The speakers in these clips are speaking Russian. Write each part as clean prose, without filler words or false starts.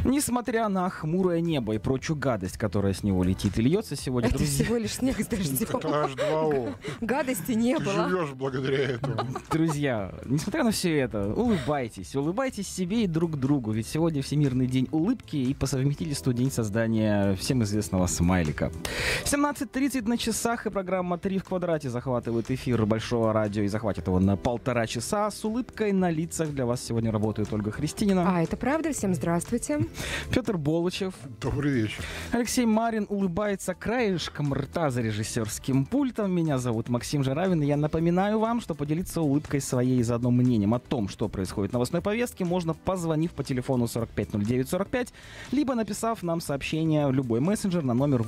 Несмотря на хмурое небо и прочую гадость, которая с него летит и льется сегодня, Это друзья, всего лишь снег с дождем. Это H2O. Гадости не Ты было. живешь благодаря этому. друзья, несмотря на все это, улыбайтесь себе и друг другу, ведь сегодня Всемирный день улыбки и по совместительству день создания всем известного смайлика. 17:30 на часах, и программа «3 в квадрате» захватывает эфир Большого радио и захватит его на 1,5 часа. С улыбкой на лицах для вас сегодня работает Ольга Христинина. А, это правда? Всем здравствуйте. Петр Болычев. Добрый вечер. Алексей Марин улыбается краешком рта за режиссерским пультом. Меня зовут Максим Жаравин, и я напоминаю вам, что поделиться улыбкой своей и заодно мнением о том, что происходит в новостной повестке, можно, позвонив по телефону 450945, либо написав нам сообщение в любой мессенджер на номер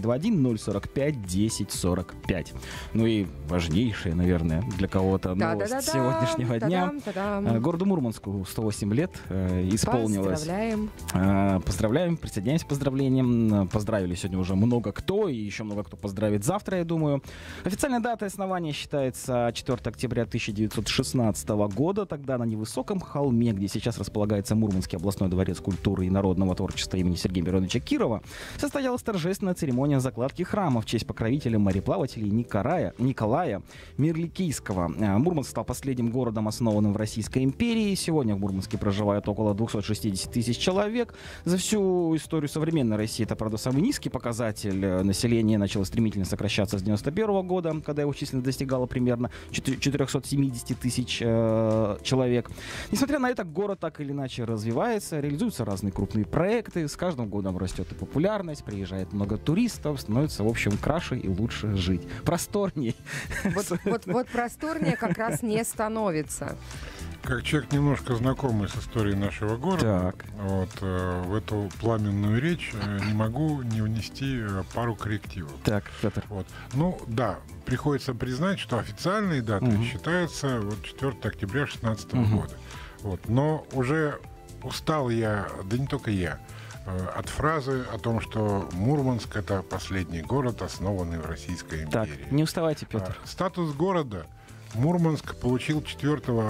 8921-045-1045. Ну и важнейшее, наверное, для кого-то новость сегодняшнего дня. Городу Мурманску 108 лет исполнилось. Поздравляем. Поздравляем, присоединяемся к поздравлениям. Поздравили сегодня уже много кто, и еще много кто поздравит завтра, я думаю. Официальная дата основания считается 4 октября 1916 года. Тогда на невысоком холме, где сейчас располагается Мурманский областной дворец культуры и народного творчества имени Сергея Мироновича Кирова, состоялась торжественная церемония закладки храма в честь покровителя мореплавателей Николая Мирликийского. Мурманск стал последним городом, основанным в Российской империи. Сегодня в Мурманске проживает около 260 тысяч человек. За всю историю современной России это, правда, самый низкий показатель. Население начало стремительно сокращаться с 1991 года, когда его численность достигала примерно 470 тысяч человек. Несмотря на это, город так или иначе развивается, реализуются разные крупные проекты, с каждым годом растет и популярность, приезжает много туристов, становится, в общем, краше и лучше жить. Просторней. Вот просторнее как раз не становится. Как человек, немножко знакомый с историей нашего города, в эту пламенную речь не могу не внести пару коррективов. Так, Петр. Ну, да, приходится признать, что официальные даты считаются 4 октября 2016 года. Но уже устал я, да не только я, от фразы о том, что Мурманск — это последний город, основанный в Российской империи. Так, не уставайте, Петр. Статус города Мурманск получил 6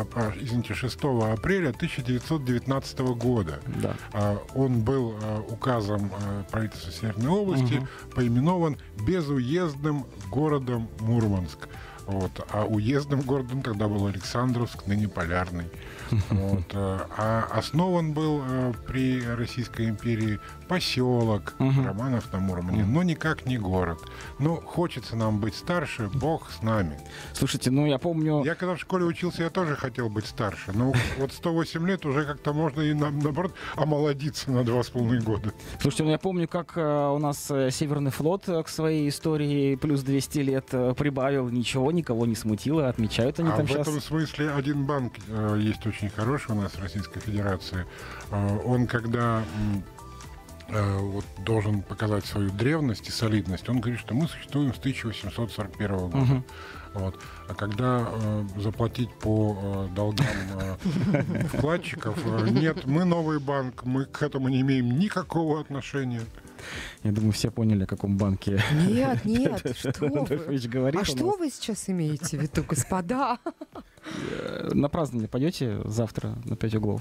апреля 1919 года. Да. Он был указом правительства Северной области поименован безуездным городом Мурманск. А уездным городом тогда был Александровск, ныне Полярный. А основан был при Российской империи поселок Романов на Мурмане, но никак не город. Хочется нам быть старше, Бог с нами. Слушайте, я помню... Я когда в школе учился, я тоже хотел быть старше. Но 108 лет уже как-то можно и наоборот омолодиться на 2,5 года. Слушайте, я помню, как у нас Северный флот к своей истории плюс 200 лет прибавил. Ничего, никого не смутило, отмечают они там сейчас. В этом смысле один банк есть очень хороший у нас в Российской Федерации. Он, когда должен показать свою древность и солидность, он говорит, что мы существуем с 1841 года. А когда заплатить по долгам вкладчиков, нет, мы новый банк, мы к этому не имеем никакого отношения. Я думаю, все поняли, о каком банке. Нет, что вы? Говорит. А что вы сейчас имеете в виду, господа? На празднование пойдете завтра на 5 углов?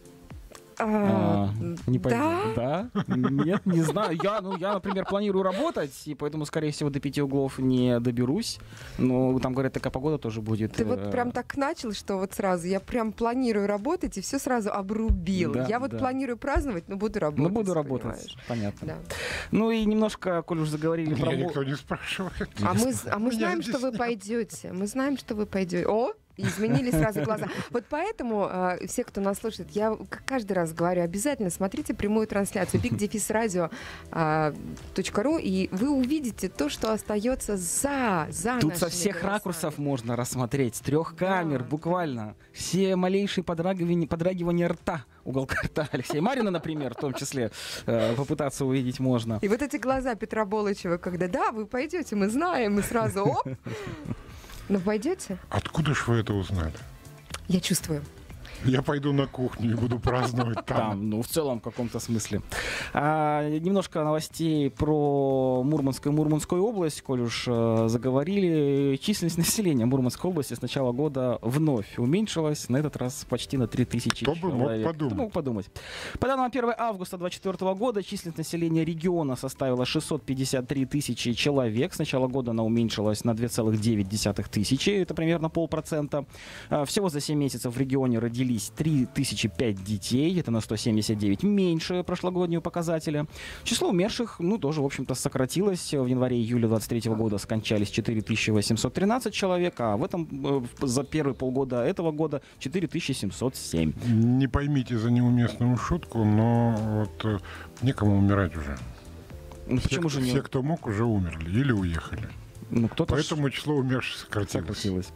Не пойду. Да? Нет, не знаю. Я, например, планирую работать, и поэтому, скорее всего, до 5 углов не доберусь. Но там, говорят, такая погода тоже будет. Ты прям так начал, что сразу я прям планирую работать, и все сразу обрубил. Да, я планирую праздновать, но буду работать. Буду работать, понятно. Да. И немножко, коль уж заговорили про... Меня никто не спрашивает. А мы знаем, что вы пойдете. Мы знаем, что вы пойдете. Изменили сразу глаза. Поэтому все, кто нас слушает, я каждый раз говорю, обязательно смотрите прямую трансляцию big-radio.ru, и вы увидите то, что остается за Тут со всех ракурсов можно рассмотреть, с 3 камер, буквально. Все малейшие подрагивания рта, уголка рта Алексея Марина, например, в том числе, попытаться увидеть можно. И эти глаза Петра Болычева, когда, вы пойдете, мы знаем, мы сразу, Ну, пойдете? Откуда ж вы это узнали? Я чувствую. Я пойду на кухню и буду праздновать там. Ну, в целом, в каком-то смысле. Немножко новостей про Мурманскую область, коль уж заговорили. Численность населения Мурманской области с начала года вновь уменьшилась. На этот раз почти на 3000 человек. Кто бы мог подумать. По данным 1 августа 2024 года, численность населения региона составила 653 тысячи человек. С начала года она уменьшилась на 2,9 тысячи. Это примерно 0,5%. Всего за 7 месяцев в регионе родились 3005 детей. Это на 179 меньше прошлогоднего показателя. Число умерших, тоже, в общем-то, сократилось. В январе-июле 2023 года скончались 4813 человек, а в этом за первые полгода этого года 4707. Не поймите за неуместную шутку, но вот некому умирать уже. Почему же все, кто мог, уже умерли или уехали. Поэтому число умерших сократилось.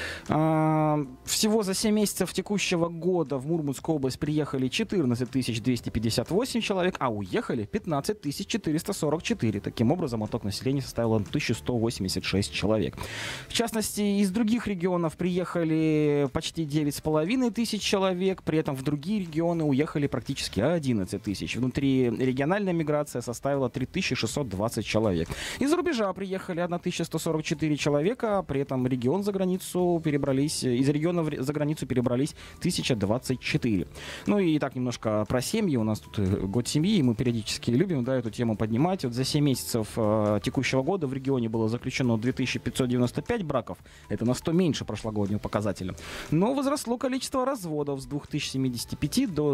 Всего за 7 месяцев текущего года в Мурманскую область приехали 14 258 человек, а уехали 15 444. Таким образом, отток населения составил 1186 человек. В частности, из других регионов приехали почти 9,5 тысяч человек, при этом в другие регионы уехали практически 11 тысяч. Внутрирегиональная миграция составила 3620 человек. Из-за рубежа приехали 1144 человека, при этом из региона за границу перебрались 1024. И так немножко про семьи. У нас тут год семьи, и мы периодически любим эту тему поднимать. Вот за 7 месяцев текущего года в регионе было заключено 2595 браков. Это на 100 меньше прошлогоднего показателя. Но возросло количество разводов с 2075 до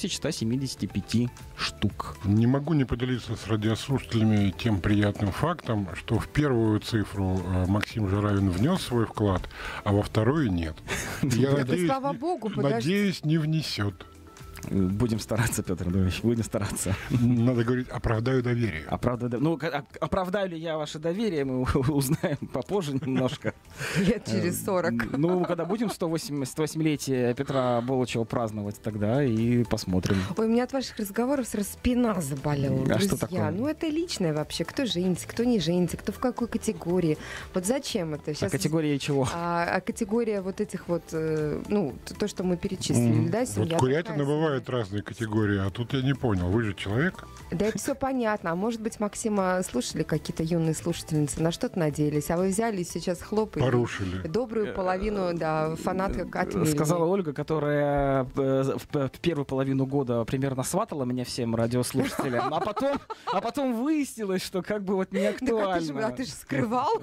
2175 штук. Не могу не поделиться с радиослушателями тем приятным фактом, что в первую цифру Максим Жиравин внес свой вклад, а во вторую нет. Я надеюсь, не внесет. Будем стараться, Петр Андреевич, будем стараться. Надо говорить, оправдаю доверие. Оправдаю ли я ваше доверие, мы узнаем попозже немножко. Лет через 40. Когда будем 108-летие Петра Болычева праздновать, тогда и посмотрим. Ой, у меня от ваших разговоров сразу спина заболела, друзья. Что такое? Это личное вообще. Кто женится, кто не женится, кто в какой категории. Вот зачем это? Сейчас... категория чего? Категория вот этих вот, то, что мы перечислили, да, семья. Вот курятина бывает разные категории, а тут я не понял, вы же человек? Да, это все понятно. А может быть, Максима слушали какие-то юные слушательницы, на что-то надеялись, а вы взяли и сейчас хлоп и порушили. Добрую половину, фанаток отмели. Сказала Ольга, которая в первую половину года примерно сватала меня всем радиослушателям, а потом выяснилось, что не актуально. А ты же скрывал.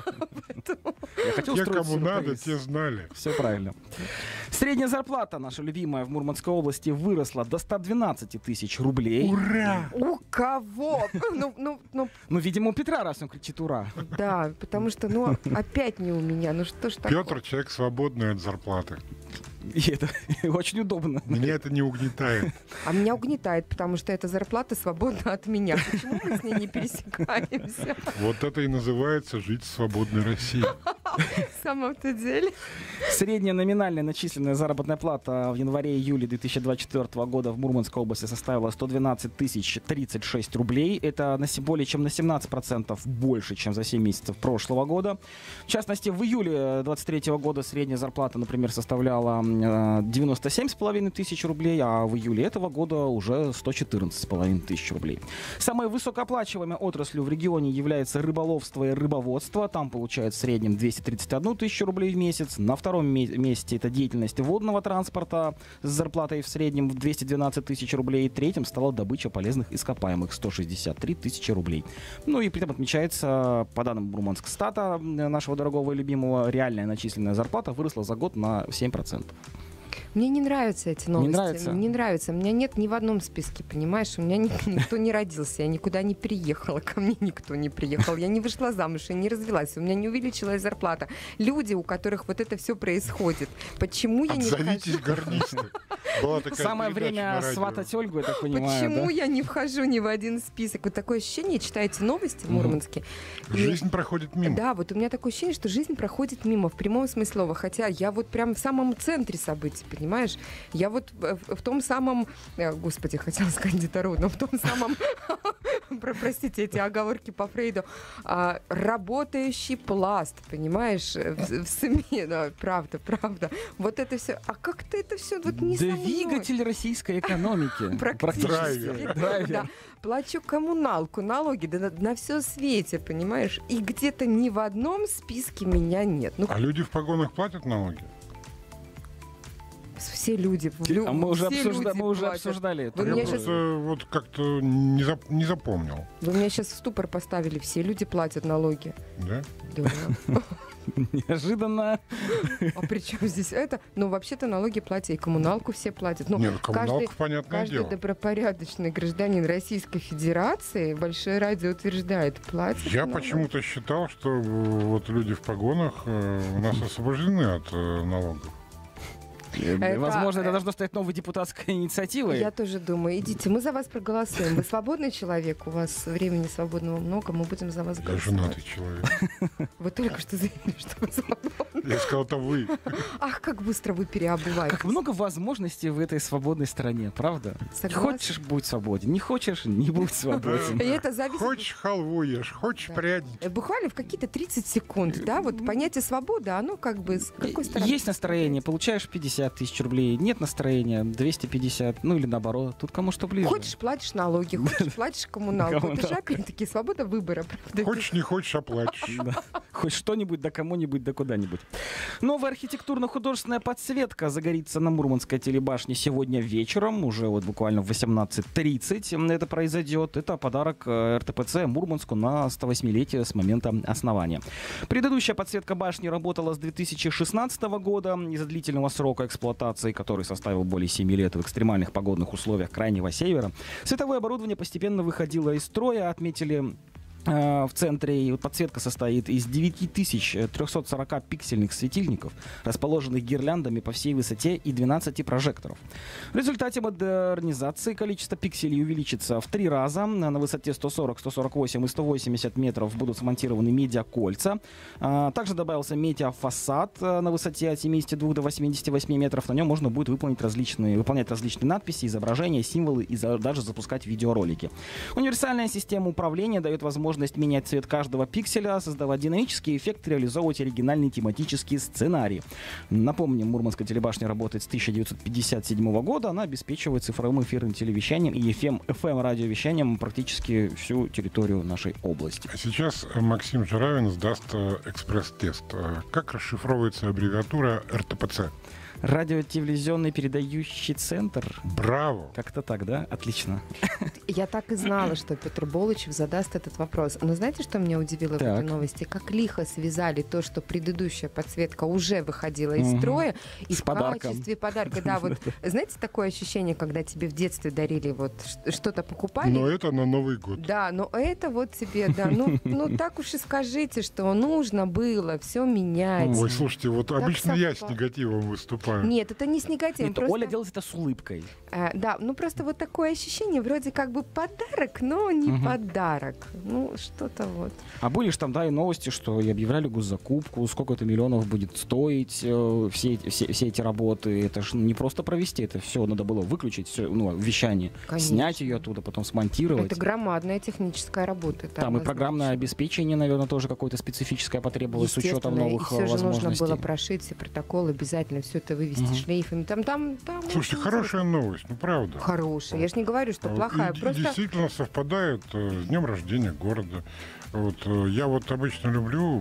Те, кому надо, те знали. Все правильно. Средняя зарплата, наша любимая, в Мурманской области выросла до 112 тысяч рублей. Ура! У кого? Видимо, у Петра, раз он кричит «ура». Да, потому что, опять не у меня. Что ж такое? Петр человек свободный от зарплаты. И это очень удобно. Меня это не угнетает. А меня угнетает, потому что эта зарплата свободна от меня. Почему мы с ней не пересекаемся? Вот это и называется жить в свободной России. В самом-то деле. Средняя номинальная начисленная заработная плата в январе-июле 2024 года в Мурманской области составила 112 036 рублей. Это более чем на 17% больше, чем за 7 месяцев прошлого года. В частности, в июле 2023 года средняя зарплата, например, составляла 97,5 тысяч рублей, а в июле этого года уже 114,5 тысяч рублей. Самой высокооплачиваемой отраслью в регионе является рыболовство и рыбоводство. Там получают в среднем 231 тысячу рублей в месяц. На втором месте это деятельность водного транспорта с зарплатой в среднем в 212 тысяч рублей. Третьим стала добыча полезных ископаемых — 163 тысячи рублей. И при этом отмечается, по данным Мурманскстата, нашего дорогого и любимого, реальная начисленная зарплата выросла за год на 7%. Мне не нравятся эти новости. Не нравится? Не нравится. У меня нет ни в одном списке, понимаешь? У меня никто не родился, я никуда не переехала, ко мне никто не приехал. Я не вышла замуж, я не развелась, у меня не увеличилась зарплата. Люди, у которых вот это все происходит. Почему я не вхожу? Обзовитесь гарнисты. Самое время сватать Ольгу, я так понимаю. Почему я не вхожу ни в один список? Вот такое ощущение, читаете новости мурманские. Жизнь проходит мимо. Да, вот у меня такое ощущение, что жизнь проходит мимо, в прямом смысле слова. Хотя я вот прям в самом центре событий, понимаешь? Я вот в том самом, господи, хотела сказать детородном, в том самом простите, эти оговорки по Фрейду, работающий пласт, понимаешь, в СМИ, да, правда. Вот это все. А как-то это все вот не со мной. Двигатель российской экономики. Практически. Драйвер. Да. Плачу коммуналку, налоги, да на все свете, понимаешь? И где-то ни в одном списке меня нет. Ну, А люди в погонах платят налоги? все люди. Мы уже все люди платят. обсуждали это. Вы Я меня просто вот как-то не запомнил. Вы меня сейчас в ступор поставили. Все люди платят налоги. Да? Да. Неожиданно. А при чем здесь это? Ну, вообще-то налоги платят, и коммуналку все платят. Ну, Нет, коммуналку, понятное каждый дело. добропорядочный гражданин Российской Федерации, Большое радио утверждает, платит Я налоги. почему-то считал, что вот люди в погонах у нас освобождены от налогов. Возможно, это должно стать новой депутатской инициативой. Я тоже думаю, идите, мы за вас проголосуем. Вы свободный человек, у вас времени свободного много, мы будем за вас Я голосовать. женатый человек. Вы только что заявили, что вы свободны. Я сказал, это вы. Ах, как быстро вы переобуваетесь. Как много возможностей в этой свободной стране, правда? Согласна. Хочешь, будь свободен. Не хочешь, не будь свободен. И это зависит... Хочешь халву ешь, хочешь Да. пряники. Буквально в какие-то 30 секунд, да, вот понятие свободы, оно как бы с какой стороны? Есть настроение, получаешь 50 тысяч рублей, нет настроения, 250, ну или наоборот, тут кому что ближе. Хочешь, платишь налоги, хочешь, платишь коммуналку. Это же Коммуналку. опять-таки свобода выбора, правда? Хочешь, не хочешь, оплатишь. Да. Хоть что-нибудь, да кому-нибудь, да куда-нибудь. Новая архитектурно-художественная подсветка загорится на Мурманской телебашне сегодня вечером, уже вот буквально в 18:30 это произойдет. Это подарок РТПЦ Мурманску на 108-летие с момента основания. Предыдущая подсветка башни работала с 2016 года. Из-за длительного срока эксплуатации, который составил более 7 лет в экстремальных погодных условиях Крайнего Севера, световое оборудование постепенно выходило из строя, отметили в центре. И вот подсветка состоит из 9340 пиксельных светильников, расположенных гирляндами по всей высоте, и 12 прожекторов. В результате модернизации количество пикселей увеличится в 3 раза. На высоте 140, 148 и 180 метров будут смонтированы медиакольца. Также добавился медиафасад на высоте от 72 до 88 метров. На нем можно будет выполнять различные надписи, изображения, символы и даже запускать видеоролики. Универсальная система управления дает возможность менять цвет каждого пикселя, создавать динамический эффект, реализовывать оригинальный тематический сценарий. Напомним, Мурманская телебашня работает с 1957 года. Она обеспечивает цифровым эфирным телевещанием и FM-радиовещанием практически всю территорию нашей области. А сейчас Максим Жиравин сдаст экспресс-тест. Как расшифровывается аббревиатура РТПЦ? Радио-телевизионный передающий центр. Браво! Как-то так, да? Отлично. Я так и знала, что Петр Болычев задаст этот вопрос. Но знаете, что меня удивило в Так. этой новости? Как лихо связали то, что предыдущая подсветка уже выходила из Мгм. строя, и С в подарком. качестве подарка. Да, вот знаете, такое ощущение, когда тебе в детстве дарили, вот что-то покупали. Но это на Новый год. Да, но это вот тебе, да, ну так уж и скажите, что нужно было все менять. Ой, слушайте, вот обычно я с совпало. негативом выступаю. Нет, это не с негативом. Нет, просто- Оля делает это с улыбкой. Да, ну просто вот такое ощущение, вроде как бы подарок, но не Мгм. подарок. Ну, что-то вот. А были же там, да, и новости, что и объявляли госзакупку, сколько-то миллионов будет стоить все эти работы. Это же не просто провести, это все надо было выключить, все, вещание, Конечно. снять ее оттуда, потом смонтировать. Это громадная техническая работа. это Там и однозначно. программное обеспечение, наверное, тоже какое-то специфическое потребовалось с учетом Естественно, новых и все же нужно возможностей. было прошить все протоколы, обязательно все это вывести Мгм. шлейфами. Там Слушайте, очень хорошая новость, ну правда. Хорошая. Я же не говорю, что Вот, плохая. и Просто действительно совпадает с днем рождения города. Вот, я вот обычно люблю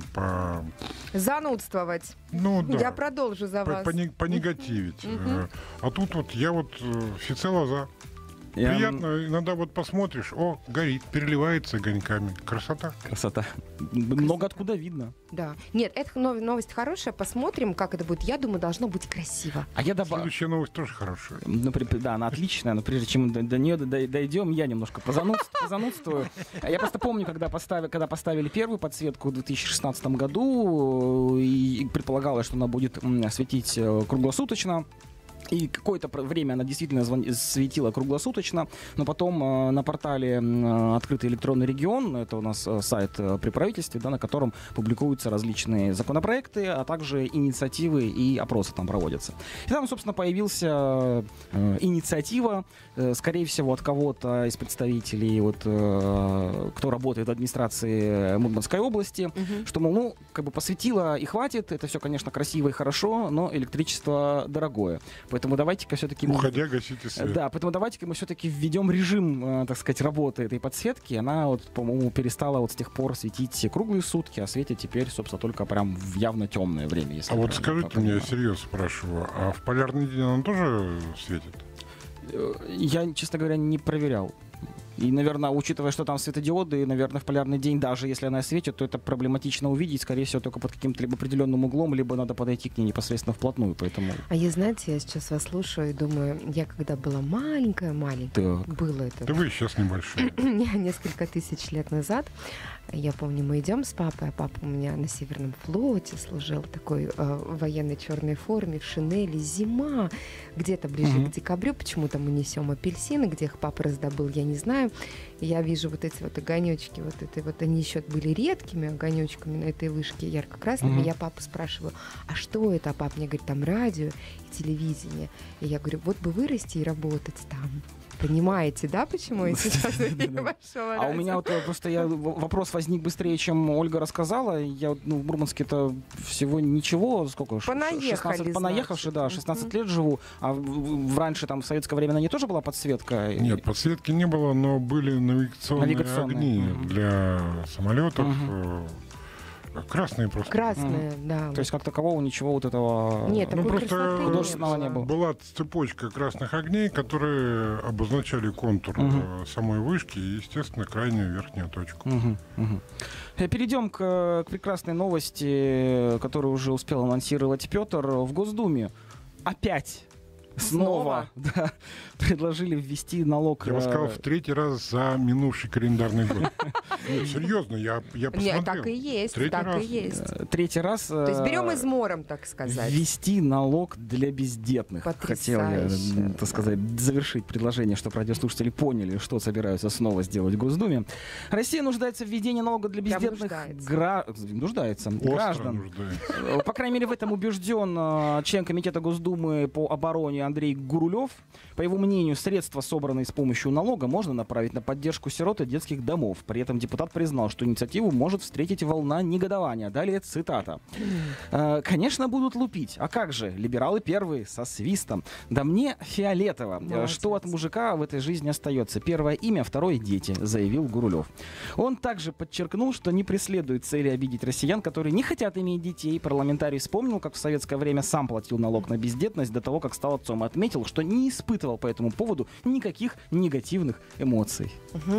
занудствовать. ну да, Я продолжу за вас. понегативить. Мгм. А тут вот я вот всецело за. Я- Приятно, иногда вот посмотришь, горит, переливается огоньками. Красота. Красота. Много откуда видно. Да. Нет, это новость хорошая. Посмотрим, как это будет. Я думаю, должно быть красиво. А я добавлю. Следующая новость тоже хорошая. Да, она отличная, но прежде чем до нее дойдем, я немножко позанудствую. Я просто помню, когда поставили первую подсветку в 2016 году, и предполагалось, что она будет светить круглосуточно. И какое-то время она действительно светила круглосуточно, но потом на портале «Открытый электронный регион», это у нас сайт при правительстве, да, на котором публикуются различные законопроекты, а также инициативы и опросы там проводятся. И там, собственно, появилась инициатива, скорее всего, от кого-то из представителей, вот, кто работает в администрации Мурманской области, что, мол, ну, как бы посветило и хватит, это все, конечно, красиво и хорошо, но электричество дорогое. Поэтому давайте-ка все-таки... Уходя, гасите свет. Да, поэтому давайте-ка мы все-таки введем режим, так сказать, работы этой подсветки. Она, вот, по-моему, перестала вот с тех пор светить круглые сутки, а светит теперь, собственно, только прям в явно темное время. Если вот скажите мне, я серьезно спрашиваю, а в полярный день она тоже светит? Я, честно говоря, не проверял. И, наверное, учитывая, что там светодиоды, наверное, в полярный день, даже если она светит, то это проблематично увидеть, скорее всего, только под каким-то либо определенным углом, либо надо подойти к ней непосредственно вплотную, поэтому... А я, знаете, я сейчас вас слушаю и думаю, я когда была маленькая, было это... Да вы сейчас небольшой. Несколько тысяч лет назад, я помню, мы идем с папой, а папа у меня на Северном флоте служил, такой в военной черной форме, в шинели, зима, где-то ближе к декабрю, почему-то мы несем апельсины, где их папа раздобыл, я не знаю. Я вижу вот эти вот огонечки, они еще были редкими огонечками на этой вышке ярко-красными. Я папу спрашиваю, а что это? А папа мне говорит, там радио и телевидение. И я говорю, вот бы вырасти и работать там. Понимаете, да, почему я сейчас большого А у меня вот просто вопрос возник быстрее, чем Ольга рассказала. Я в Мурманске-то всего ничего, сколько? Понаехавши, да, 16 лет живу. А раньше там в советское время на ней тоже была подсветка? Нет, подсветки не было, но были навигационные огни для самолетов. Красные просто. Красные, да. То есть как такового ничего вот этого... Нет, просто художественного не было. Была цепочка красных огней, которые обозначали контур самой вышки и, естественно, крайнюю верхнюю точку. Перейдем к прекрасной новости, которую уже успел анонсировать Петр. В Госдуме опять снова да, предложили ввести налог. Я бы сказал, в третий раз за минувший календарный год. Серьезно, я посмотрел. Нет, так и есть, так и есть. Третий раз. То есть берем измором, так сказать. Ввести налог для бездетных. Хотел я, так сказать, завершить предложение, чтобы радиослушатели поняли, что собираются снова сделать в Госдуме. Россия нуждается в введении налога для бездетных граждан. По крайней мере, в этом убежден член Комитета Госдумы по обороне Андрей Гурулев. По его мнению, средства, собранные с помощью налога, можно направить на поддержку сирот и детских домов. При этом депутат признал, что инициативу может встретить волна негодования. Далее цитата. «Конечно, будут лупить. А как же? Либералы первые, со свистом. Да мне фиолетово. Молодец. Что от мужика в этой жизни остается? Первое имя, второе дети», заявил Гурулев. Он также подчеркнул, что не преследует цели обидеть россиян, которые не хотят иметь детей. Парламентарий вспомнил, как в советское время сам платил налог на бездетность до того, как стал отцом. И отметил, что не испытывал по этому поводу никаких негативных эмоций.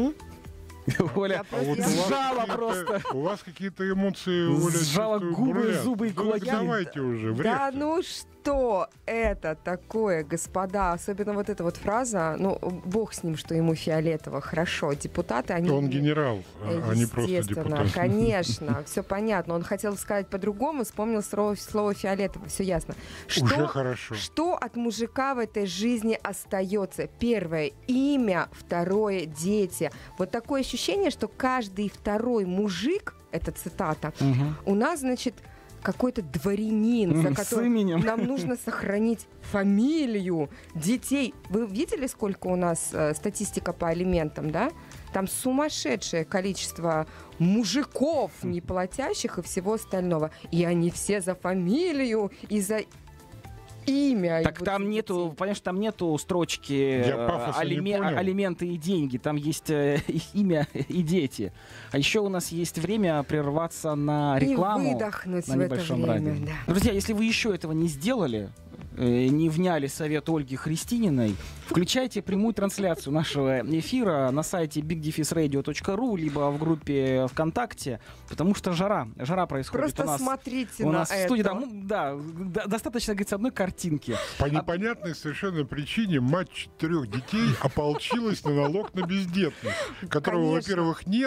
Оля сжала просто. У вас какие-то эмоции, Оля, сжала губы, зубы и кулаки. Давайте уже, да ну что это такое, господа? Особенно вот эта вот фраза, ну, бог с ним, что ему фиолетово, хорошо. Депутаты, они... Он генерал, а не просто депутат. Конечно, все понятно. Он хотел сказать по-другому, вспомнил слово фиолетово, все ясно. Уже хорошо. Что от мужика в этой жизни остается? Первое — имя, второе — дети. Вот такое ощущение, что каждый второй мужик, это цитата, у нас, значит, какой-то дворянин, за которым нам нужно сохранить фамилию, детей. Вы видели, сколько у нас статистика по алиментам, да? Там сумасшедшее количество мужиков, не платящих и всего остального. И они все за фамилию и за имя. Так там нету, понимаешь, там нету строчки алименты и деньги. Там есть имя и дети. А еще у нас есть время прерваться на рекламу. И выдохнуть на небольшом в это время, радио. да. Друзья, если вы еще этого не сделали, не вняли совет Ольги Христининой, включайте прямую трансляцию нашего эфира на сайте bigdefisradio.ru либо в группе ВКонтакте, потому что жара происходит просто у нас. Смотрите у нас на в студии, это. Достаточно, говорится, одной картинки. По непонятной совершенно причине мать 4 детей ополчилась на налог на бездетность, которого, во-первых, нет,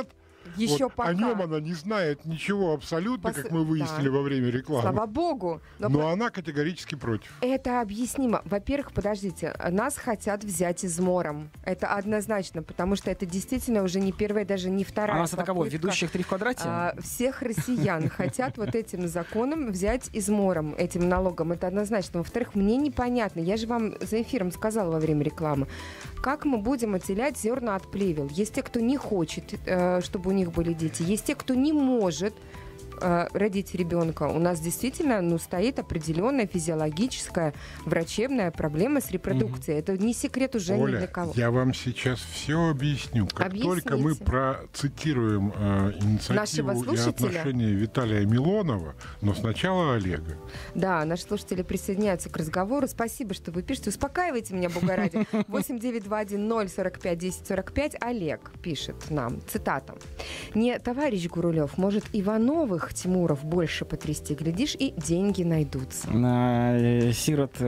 Еще Вот пока. о нем она не знает ничего абсолютно, как мы выяснили во время рекламы. Слава богу. Но она категорически против. Это объяснимо. Во-первых, подождите, нас хотят взять измором. Это однозначно, потому что это действительно уже не первая, даже не вторая. А нас это кого? Ведущих 3 в квадрате? Всех россиян хотят вот этим законом взять измором, этим налогом. Это однозначно. Во-вторых, мне непонятно. Я же вам за эфиром сказала во время рекламы. Как мы будем отделять зерна от плевел? Есть те, кто не хочет, чтобы у них были дети. Есть те, кто не может родить ребенка. У нас действительно стоит определенная физиологическая врачебная проблема с репродукцией. Это не секрет уже ни для кого. Я вам сейчас все объясню. Как только мы процитируем инициативу и отношения Виталия Милонова, но сначала Олега. Да, наши слушатели присоединяются к разговору. Спасибо, что вы пишете. Успокаивайте меня, Бога ради. 8-921-045-1045. Олег пишет нам, цитата. «Не товарищ Гурулев, может, Ивановых Тимуров больше потрясти, глядишь, и деньги найдутся». Сирот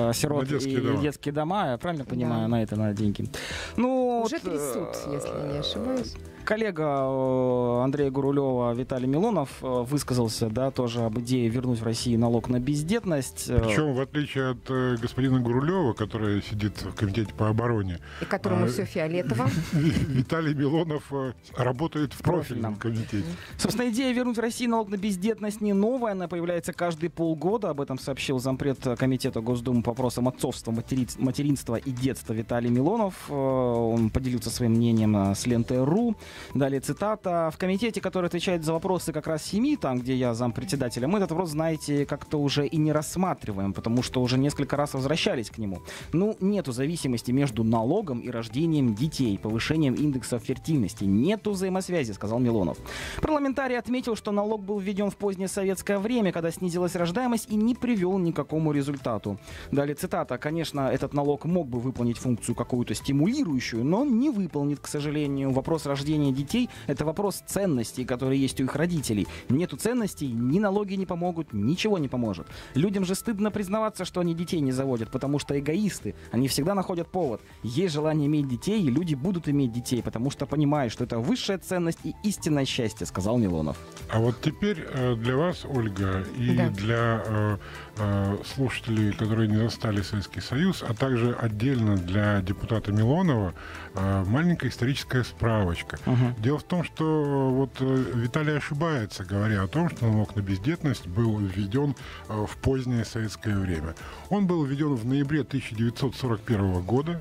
и детские дома, я правильно понимаю, на это надо деньги. Уже трясут, если не ошибаюсь. Коллега Андрея Гурулева Виталий Милонов высказался, тоже об идее вернуть в России налог на бездетность. Причем, в отличие от господина Гурулева, который сидит в комитете по обороне, и которому все фиолетово, Виталий Милонов работает в профильном комитете. Собственно, идея вернуть в России налог на бездетность не новая, она появляется каждые полгода. Об этом сообщил зампред комитета Госдумы по вопросам отцовства, материнства и детства Виталий Милонов. Он поделился своим мнением с Лентой.ру. Далее цитата. «В комитете, который отвечает за вопросы как раз семьи, там, где я зампредседателя, мы этот вопрос, знаете, как-то уже и не рассматриваем, потому что уже несколько раз возвращались к нему. Нету зависимости между налогом и рождением детей, повышением индекса фертильности. Нету взаимосвязи», сказал Милонов. Парламентарий отметил, что налог был введен в позднее советское время, когда снизилась рождаемость, и не привел ни к какому результату. Далее цитата. «Конечно, этот налог мог бы выполнить функцию какую-то стимулирующую, но не выполнит, к сожалению. Вопрос рождения детей — это вопрос ценностей, которые есть у их родителей. Нету ценностей, ни налоги не помогут, ничего не поможет. Людям же стыдно признаваться, что они детей не заводят, потому что эгоисты. Они всегда находят повод. Есть желание иметь детей, и люди будут иметь детей, потому что понимают, что это высшая ценность и истинное счастье», сказал Милонов. А вот теперь для вас, Ольга, и для слушателей, которые не застали Советский Союз, а также отдельно для депутата Милонова, маленькая историческая справочка. Дело в том, что Виталий ошибается, говоря о том, что налог на бездетность был введен в позднее советское время. Он был введен в ноябре 1941 года.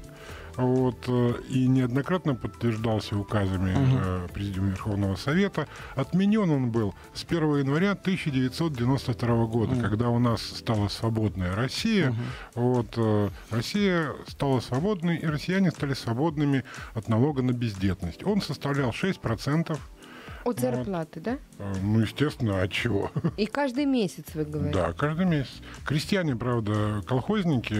И неоднократно подтверждался указами Президиума Верховного Совета. Отменен он был с 1 января 1992 года, когда у нас стала свободная Россия. Россия стала свободной, и россияне стали свободными от налога на бездетность. Он составлял 6%. От зарплаты, да? Естественно, от чего? И каждый месяц, вы говорите? Да, каждый месяц. Крестьяне, правда, колхозники,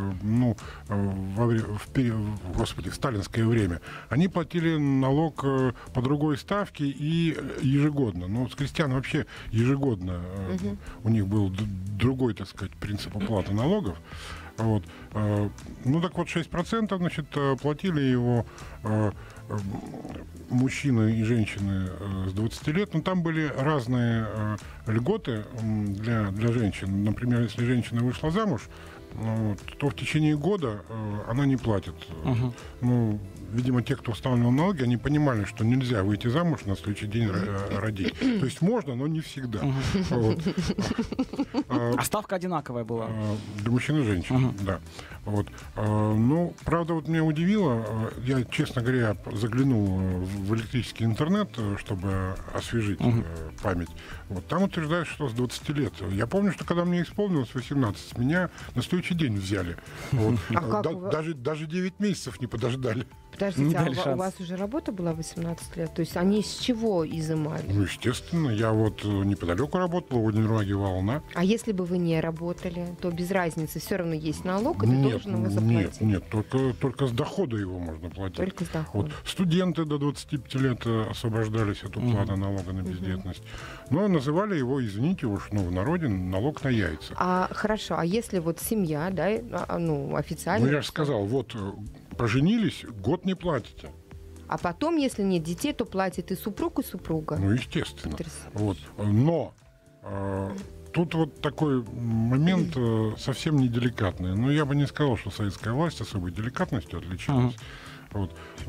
в сталинское время, они платили налог по другой ставке и ежегодно. Но с крестьян вообще ежегодно у них был другой, так сказать, принцип оплаты налогов. 6%, платили его мужчины и женщины с 20 лет. Но там были разные льготы для женщин. Например, если женщина вышла замуж, то в течение года она не платит. Видимо, те, кто устанавливал налоги, они понимали, что нельзя выйти замуж на следующий день родить. То есть можно, но не всегда. А ставка одинаковая была? Для мужчин и женщин, да. Правда, меня удивило, я, честно говоря, заглянул в электрический интернет, чтобы освежить память. Там утверждают, что с 20 лет. Я помню, что когда мне исполнилось 18, меня на следующий день взяли. Даже 9 месяцев не подождали. Подождите, у вас уже работа была 18 лет? То есть они с чего изымали? Естественно. Я неподалеку работал, в Одинроге Волна. А если бы вы не работали, то без разницы все равно есть налог, и ты должен его заплатить? Нет, только с дохода его можно платить. Только с дохода. Студенты до 25 лет освобождались от уплаты налога на бездетность. Но называли его, извините уж, в народе налог на яйца. Хорошо, а если семья, да, официально... Я же сказал, поженились, год не платите. А потом, если нет детей, то платит и супруг, и супруга. Ну, естественно. Вот. Но тут вот такой момент совсем неделикатный. Но я бы не сказал, что советская власть особой деликатностью отличалась. Вот.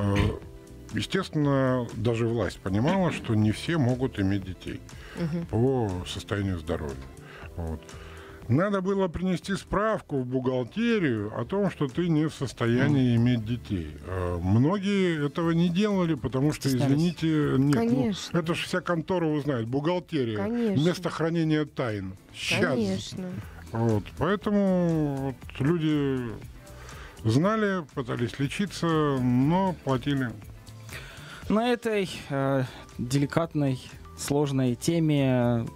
Естественно, даже власть понимала, что не все могут иметь детей по состоянию здоровья. Вот. Надо было принести справку в бухгалтерию о том, что ты не в состоянии иметь детей. Многие этого не делали, потому что, извините, нет, это же вся контора узнает. Бухгалтерия. Конечно. Место хранения тайн. Сейчас. Конечно. Вот. Поэтому вот, люди знали, пытались лечиться, но платили. На этой деликатной, сложной теме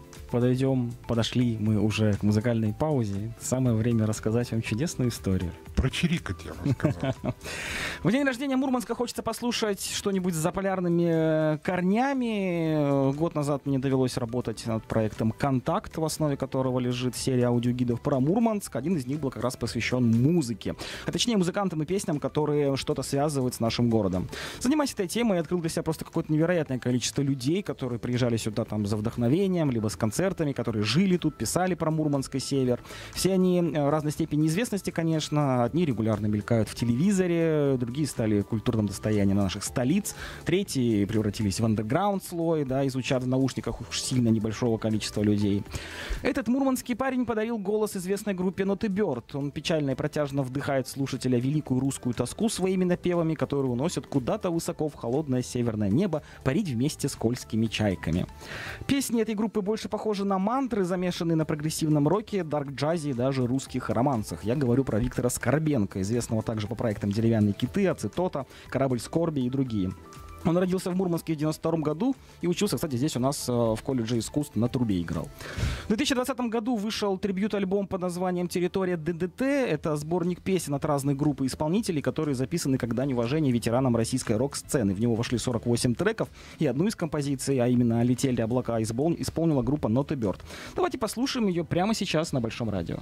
подошли мы уже к музыкальной паузе. Самое время рассказать вам чудесную историю. Прочирикать, я бы сказал. В день рождения Мурманска хочется послушать что-нибудь с заполярными корнями. Год назад мне довелось работать над проектом «Контакт», в основе которого лежит серия аудиогидов про Мурманск. Один из них был как раз посвящен музыке. А точнее, музыкантам и песням, которые что-то связывают с нашим городом. Занимаясь этой темой, я открыл для себя просто какое-то невероятное количество людей, которые приезжали сюда там за вдохновением, либо с концертами, которые жили тут, писали про Мурманск и север. Все они разной степени известности, конечно. Одни регулярно мелькают в телевизоре, другие стали культурным достоянием наших столиц, третьи превратились в андерграунд слой, да, и звучат в наушниках уж сильно небольшого количества людей. Этот мурманский парень подарил голос известной группе Not a Bird. Он печально и протяжно вдыхает в слушателя великую русскую тоску своими напевами, которые уносят куда-то высоко в холодное северное небо парить вместе с скользкими чайками. Песни этой группы больше похожи на мантры, замешанные на прогрессивном роке, дарк-джазе и даже русских романсах. Я говорю про Виктора Скорбенко, известного также по проектам «Деревянные киты», «Ацетота», «Корабль скорби» и другие. Он родился в Мурманске в 1992 году и учился, кстати, здесь у нас в колледже искусств на трубе играл. В 2020 году вышел трибьют-альбом под названием «Территория ДДТ». Это сборник песен от разных групп и исполнителей, которые записаны как дань уважения ветеранам российской рок-сцены. В него вошли 48 треков, и одну из композиций, а именно «Летели облака», исполнила группа Not a Bird. Давайте послушаем ее прямо сейчас на Большом радио.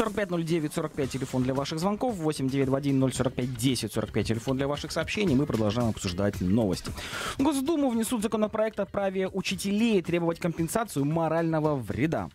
450945 телефон для ваших звонков, 8921 045 1045 телефон для ваших сообщений. Мы продолжаем обсуждать новости. В Госдуму внесут законопроект о праве учителей требовать компенсацию морального вреда.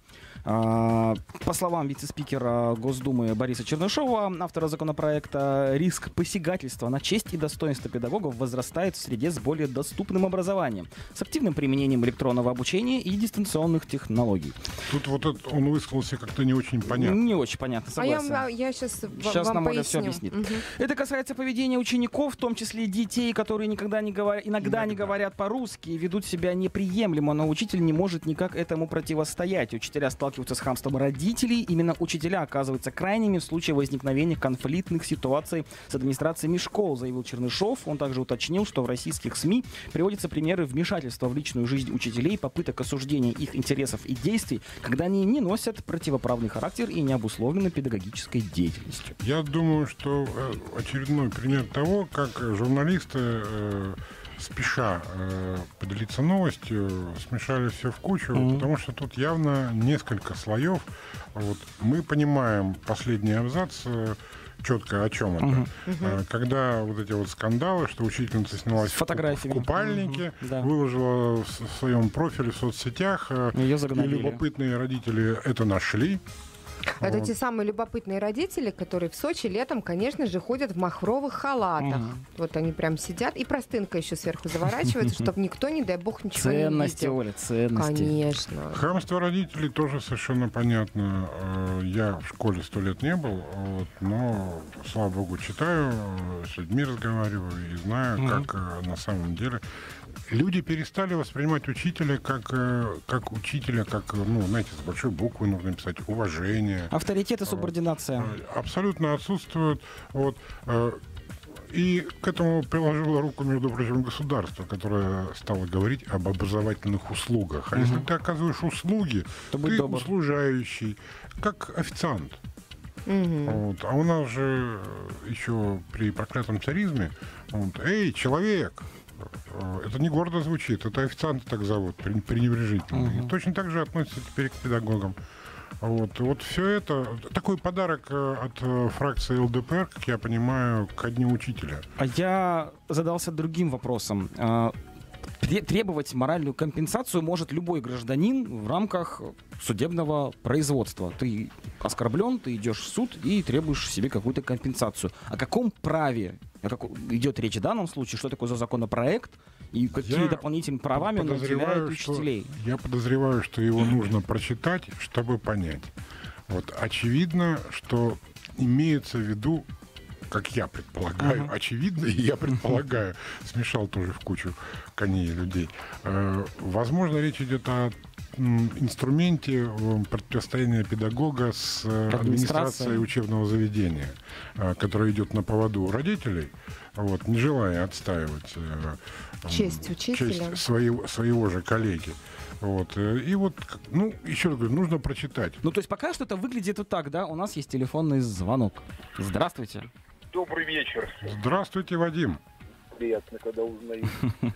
По словам вице-спикера Госдумы Бориса Чернышова, автора законопроекта, риск посягательства на честь и достоинство педагогов возрастает в среде с более доступным образованием, с активным применением электронного обучения и дистанционных технологий. Тут вот он высказался как-то не очень понятно. Не очень понятно, согласен. Я сейчас нам вам Оля все объяснит. Это касается поведения учеников, в том числе детей, которые иногда не говорят по-русски и ведут себя неприемлемо, но учитель не может никак этому противостоять. Учителя сталкиваются с хамством родителей. Именно учителя оказываются крайними в случае возникновения конфликтных ситуаций с администрациями школ, заявил Чернышов. Он также уточнил, что в российских СМИ приводятся примеры вмешательства в личную жизнь учителей, попыток осуждения их интересов и действий, когда они не носят противоправный характер и не обусловлены педагогической деятельностью. Я думаю, что очередной пример того, как журналисты спеша поделиться новостью, смешали все в кучу, потому что тут явно несколько слоев. Вот. Мы понимаем последний абзац четко, о чем это. Когда вот эти вот скандалы, что учительница снялась в купальнике, выложила в своем профиле в соцсетях, и любопытные родители это нашли. Это те самые любопытные родители, которые в Сочи летом, конечно же, ходят в махровых халатах. Вот они прям сидят, и простынка еще сверху заворачивается, чтобы никто, не дай бог, ничего не видел. Ценности, Оля, ценности. Конечно. Хамство родителей тоже совершенно понятно. Я в школе 100 лет не был, но, слава богу, читаю, с людьми разговариваю и знаю, как на самом деле... Люди перестали воспринимать учителя как учителя, как, знаете, с большой буквы нужно писать уважение. Авторитет и субординация. Абсолютно отсутствуют. Вот. И к этому приложило руку, между прочим, государство, которое стало говорить об образовательных услугах. А если ты оказываешь услуги, то ты услужающий, как официант. Вот. А у нас же еще при проклятом царизме «Эй, человек!» Это не гордо звучит, это официанты так зовут, пренебрежительно. И точно так же относятся теперь к педагогам. Вот все это такой подарок от фракции ЛДПР, как я понимаю, ко Дню учителя. А я задался другим вопросом. Требовать моральную компенсацию может любой гражданин в рамках судебного производства. Ты оскорблен, ты идешь в суд и требуешь себе какую-то компенсацию. О каком праве идет речь в данном случае? Что такое за законопроект? И какими дополнительными правами он наделяет учителей? Я подозреваю, что его нужно прочитать, чтобы понять. Вот очевидно, что имеется в виду, как я предполагаю, очевидно, и я предполагаю, смешал тоже в кучу коней и людей. Возможно, речь идет о инструменте противостояния педагога с администрацией учебного заведения, который идет на поводу родителей, вот, не желая отстаивать честь учителя, честь своего же коллеги. Вот. И вот, еще раз говорю, нужно прочитать. То есть пока что это выглядит вот так, да? У нас есть телефонный звонок. Здравствуйте. Добрый вечер. Здравствуйте, Вадим. Приятно, когда узнаю.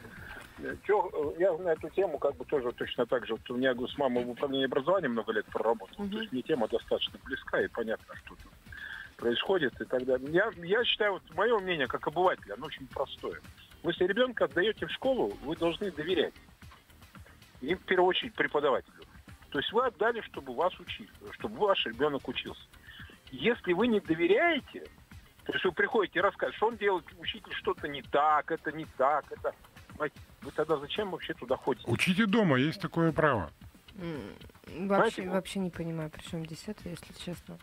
Я на эту тему тоже точно так же. Вот у меня с мамой в управлении образования много лет проработал. То есть мне тема достаточно близка и понятно, что тут происходит и так далее. Я считаю, мое мнение как обывателя, оно очень простое. Вы, если ребенка отдаете в школу, вы должны доверять. И в первую очередь преподавателю. То есть вы отдали, чтобы вас учили, чтобы ваш ребенок учился. Если вы не доверяете, то есть вы приходите и рассказываете, что он делает, учитель что-то не так, это не так, это... Вы тогда зачем вообще туда ходите? Учите дома, есть такое право. Вообще не понимаю, при чем здесь это, если честно.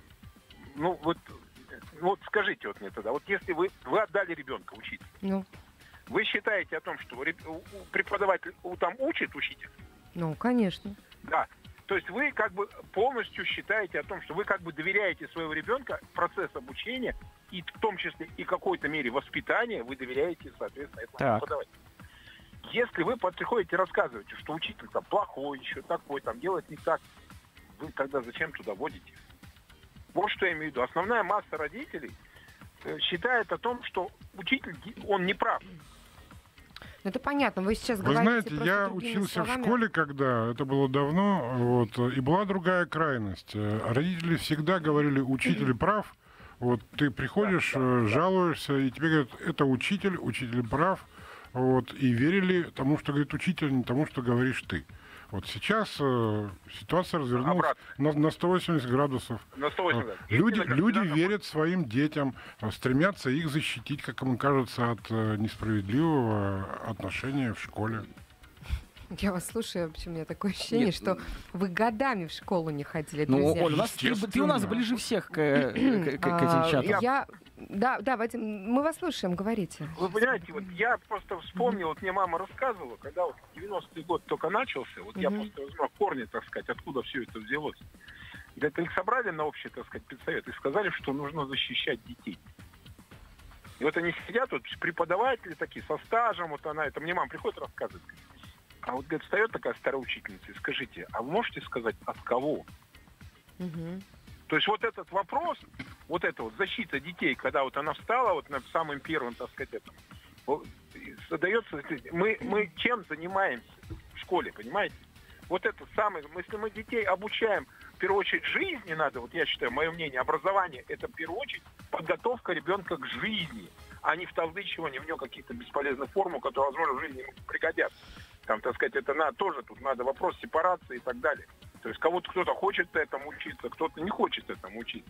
Вот скажите вот мне тогда, вот если вы отдали ребенка учиться, вы считаете о том, что преподаватель там учит учитель? Конечно. Да. То есть вы полностью считаете о том, что вы доверяете своего ребенка процесс обучения, и в том числе и какой-то мере воспитания, вы доверяете, соответственно, этому преподавателю. Если вы приходите и рассказываете, что учитель там плохой, еще такой, там делает не так, вы тогда зачем туда водите? Вот что я имею в виду. Основная масса родителей считает о том, что учитель, он не прав. Это понятно, вы сейчас говорите. Вы знаете, я учился в школе, когда это было давно, и была другая крайность. Родители всегда говорили, учитель прав. Вот ты приходишь, жалуешься, и тебе говорят, это учитель прав. Вот, и верили тому, что говорит учитель, не тому, что говоришь ты. Вот сейчас ситуация развернулась на 180 градусов. На 180 градусов. Люди верят своим детям, стремятся их защитить, как им кажется, от несправедливого отношения в школе. Я вас слушаю, вообще у меня такое ощущение, что вы годами в школу не ходили, друзья. Оль, ты у нас ближе всех к этим чатам. Да, Вадим, мы вас слушаем, говорите. Вы понимаете, я просто вспомнил, мне мама рассказывала, когда 90-й год только начался, я просто возьму корни, так сказать, откуда все это взялось. Это их собрали на общий, так сказать, педсовет и сказали, что нужно защищать детей. И вот они сидят, преподаватели такие, со стажем, это мне мама приходит рассказывать. А говорит, встает такая старая учительница и скажите, а вы можете сказать, от кого? То есть этот вопрос, защита детей, когда она встала на самым первым, так сказать, задается, мы чем занимаемся в школе, понимаете? Если мы детей обучаем, в первую очередь, жизни надо, я считаю, мое мнение, образование, это в первую очередь подготовка ребенка к жизни, а не вталдычивание в него каких-то бесполезных формул, которые, возможно, в жизни ему пригодятся. Там, так сказать, тут надо вопрос сепарации и так далее. То есть кто-то хочет этому учиться, кто-то не хочет этому учиться.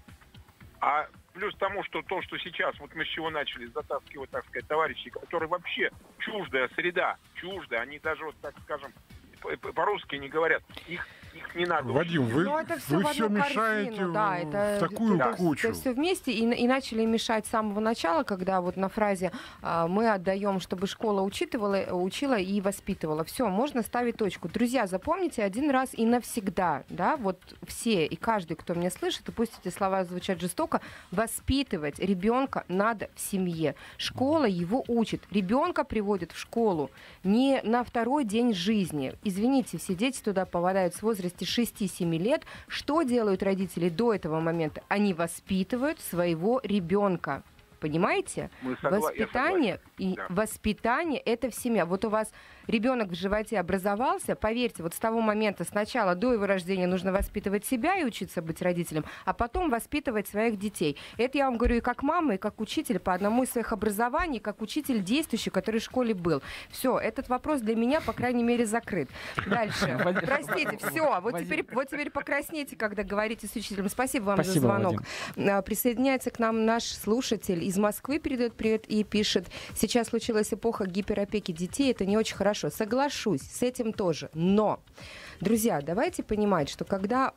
А плюс тому, что сейчас, мы с чего начали затаскивать, так сказать, товарищей, которые вообще чуждая среда, они даже, так скажем, по-русски не говорят. Их не надо. Вадим, вы все мешаете в такую кучу. Это все вместе и начали мешать с самого начала, когда на фразе «мы отдаем, чтобы школа учила и воспитывала». Все, можно ставить точку. Друзья, запомните один раз и навсегда, да, все и каждый, кто меня слышит, и пусть эти слова звучат жестоко, воспитывать ребенка надо в семье. Школа его учит. Ребенка приводит в школу не на второй день жизни. Извините, все дети туда попадают в возрасте 6-7 лет. Что делают родители до этого момента? Они воспитывают своего ребенка. понимаете? Воспитание и воспитание — это в семье. Вот у вас ребенок в животе образовался, поверьте, вот с того момента, сначала, до его рождения, нужно воспитывать себя и учиться быть родителем, а потом воспитывать своих детей. Это я вам говорю и как мама, и как учитель по одному из своих образований, как учитель действующий, который в школе был. Все, этот вопрос для меня, по крайней мере, закрыт. Дальше. Простите, все. Вот теперь покраснейте, когда говорите с учителем. Спасибо вам за звонок. Присоединяется к нам наш слушатель из Москвы, передает привет и пишет: сейчас случилась эпоха гиперопеки детей, это не очень хорошо. Соглашусь, с этим тоже. Но, друзья, давайте понимать, что когда...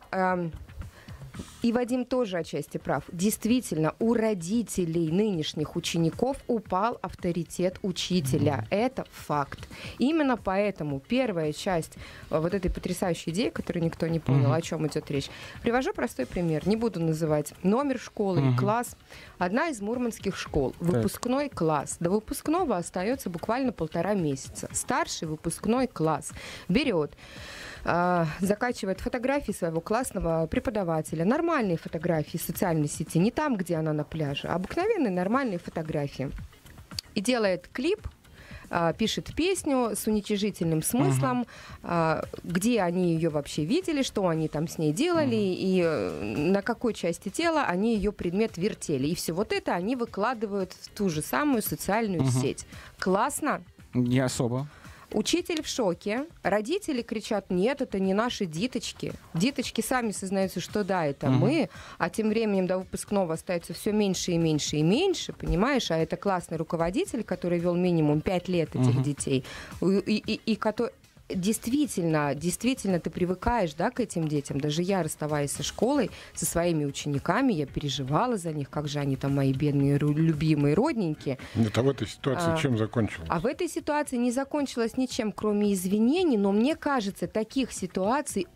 И Вадим тоже отчасти прав. Действительно, у родителей нынешних учеников упал авторитет учителя. Это факт. Именно поэтому первая часть вот этой потрясающей идеи, которую никто не понял, о чем идет речь. Привожу простой пример. Не буду называть номер школы и класс. Одна из мурманских школ. Выпускной класс. До выпускного остается буквально 1,5 месяца. Старший выпускной класс берет, закачивает фотографии своего классного преподавателя, нормальные фотографии в социальной сети, не там, где она на пляже, а обыкновенные нормальные фотографии. И делает клип, пишет песню с уничижительным смыслом, где они ее вообще видели, что они там с ней делали, и на какой части тела они ее предмет вертели. И все вот это они выкладывают в ту же самую социальную сеть. Классно? Не особо. Учитель в шоке, родители кричат: нет, это не наши диточки. Диточки сами сознаются, что да, это мы, а тем временем до выпускного остается все меньше и меньше и меньше, понимаешь? А это классный руководитель, который вел минимум 5 лет этих детей, и который... Действительно, ты привыкаешь, да, к этим детям. Даже я, расставаясь со школой, со своими учениками, я переживала за них, как же они там, мои бедные, любимые, родненькие. Это в этой ситуации чем закончилось? А в этой ситуации не закончилось ничем, кроме извинений, но мне кажется, таких ситуаций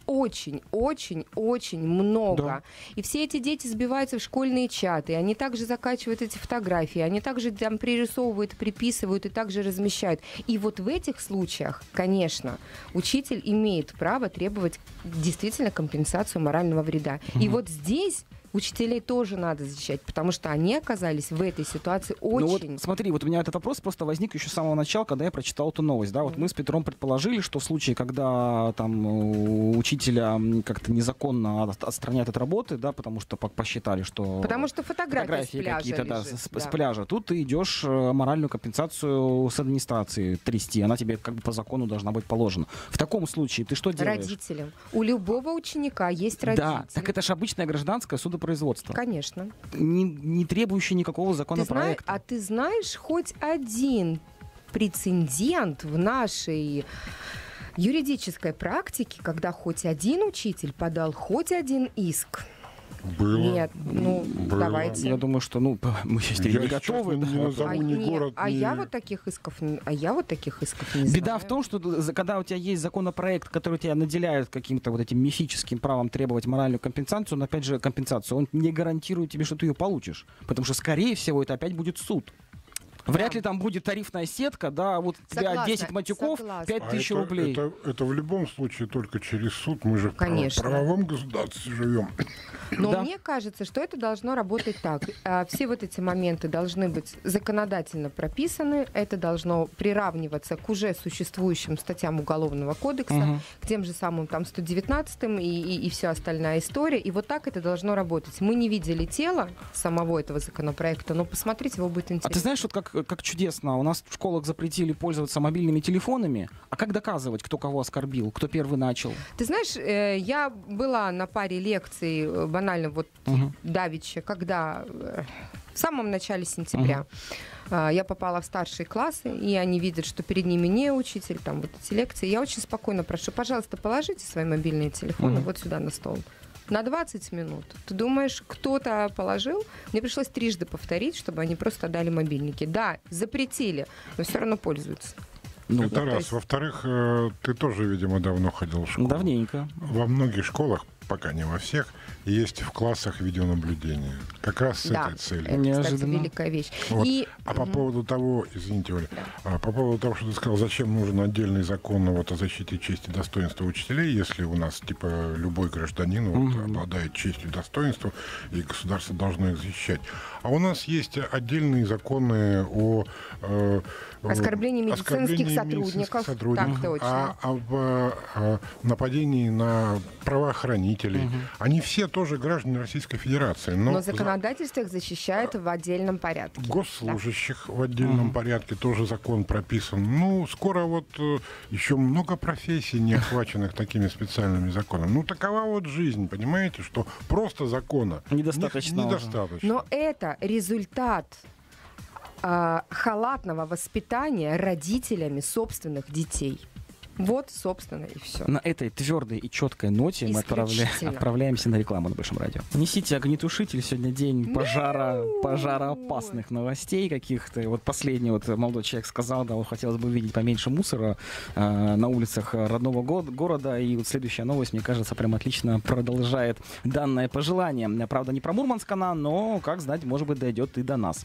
очень много. Да. И все эти дети сбиваются в школьные чаты, они также закачивают эти фотографии, они также там пририсовывают, приписывают и также размещают. И вот в этих случаях, конечно, учитель имеет право требовать действительно компенсацию морального вреда. И вот здесь учителей тоже надо защищать, потому что они оказались в этой ситуации очень... Ну вот, смотри, вот у меня этот вопрос просто возник еще с самого начала, когда я прочитал эту новость. Да? Вот мы с Петром предположили, что в случае, когда там учителя как-то незаконно отстраняют от работы, да, потому что посчитали, что... Потому что фотографии с пляжа какие-то, лежит, с пляжа. Тут ты идешь моральную компенсацию с администрации трясти. Она тебе как бы по закону должна быть положена. В таком случае ты что делаешь? Родителям. У любого ученика есть родители. Да, так это же обычное гражданское судопроизводство. Конечно. Не требующий никакого законопроекта. Ты знаешь хоть один прецедент в нашей юридической практике, когда хоть один учитель подал хоть один иск? Было. Нет, давайте. Я думаю, что мы сейчас не готовы. Я вот таких исков не знаю. Беда в том, что когда у тебя есть законопроект, который тебя наделяет каким-то вот этим мифическим правом требовать моральную компенсацию, но опять же компенсацию, он не гарантирует тебе, что ты ее получишь. Потому что, скорее всего, это опять будет суд. Вряд ли там будет тарифная сетка, да, вот у тебя 10 матюков, 5000 рублей. Это в любом случае только через суд. Мы же в правовом государстве живем. Но мне кажется, что это должно работать так. Все вот эти моменты должны быть законодательно прописаны. Это должно приравниваться к уже существующим статьям Уголовного кодекса, к тем же самым там 119-м и вся остальная история. И вот так это должно работать. Мы не видели тело самого этого законопроекта, но посмотреть его будет интересно. А ты знаешь, вот как чудесно. У нас в школах запретили пользоваться мобильными телефонами. А как доказывать, кто кого оскорбил, кто первый начал? Ты знаешь, я была на паре лекций банально вот давеча, когда в самом начале сентября я попала в старшие классы, и они видят, что перед ними не учитель, там вот эти лекции. Я очень спокойно прошу: пожалуйста, положите свои мобильные телефоны вот сюда на стол. На 20 минут. Ты думаешь, кто-то положил? Мне пришлось трижды повторить, чтобы они просто отдали мобильники. Да, запретили, но все равно пользуются. Это раз. Во-вторых, ты тоже, видимо, давно ходил в школу. Давненько. Во многих школах пока не во всех, есть в классах видеонаблюдения. Как раз с этой целью. Кстати, великая вещь. Вот. А по поводу того, извините, Оля, по поводу того, что ты сказал, зачем нужен отдельный закон вот, о защите чести и достоинства учителей, если у нас, типа, любой гражданин вот, обладает честью и достоинством, и государство должно их защищать. А у нас есть отдельные законы о оскорблении медицинских сотрудников. Так точно. Об нападении на правоохранителей. Они все тоже граждане Российской Федерации. Но законодательство их защищает в отдельном порядке. Госслужащих в отдельном порядке тоже закон прописан. Ну, скоро вот еще много профессий, не охваченных такими специальными законами. Ну, такова вот жизнь, понимаете, что просто закона недостаточно. Но это результат халатного воспитания родителями собственных детей. Вот, собственно, и все. На этой твердой и четкой ноте мы отправляемся на рекламу на Большом радио. Несите огнетушитель. Сегодня день пожароопасных новостей каких-то. Вот последний вот молодой человек сказал, да, хотелось бы видеть поменьше мусора на улицах родного города. И вот следующая новость, мне кажется, прям отлично продолжает данное пожелание. Правда, не про Мурманск она, но, как знать, может быть, дойдет и до нас.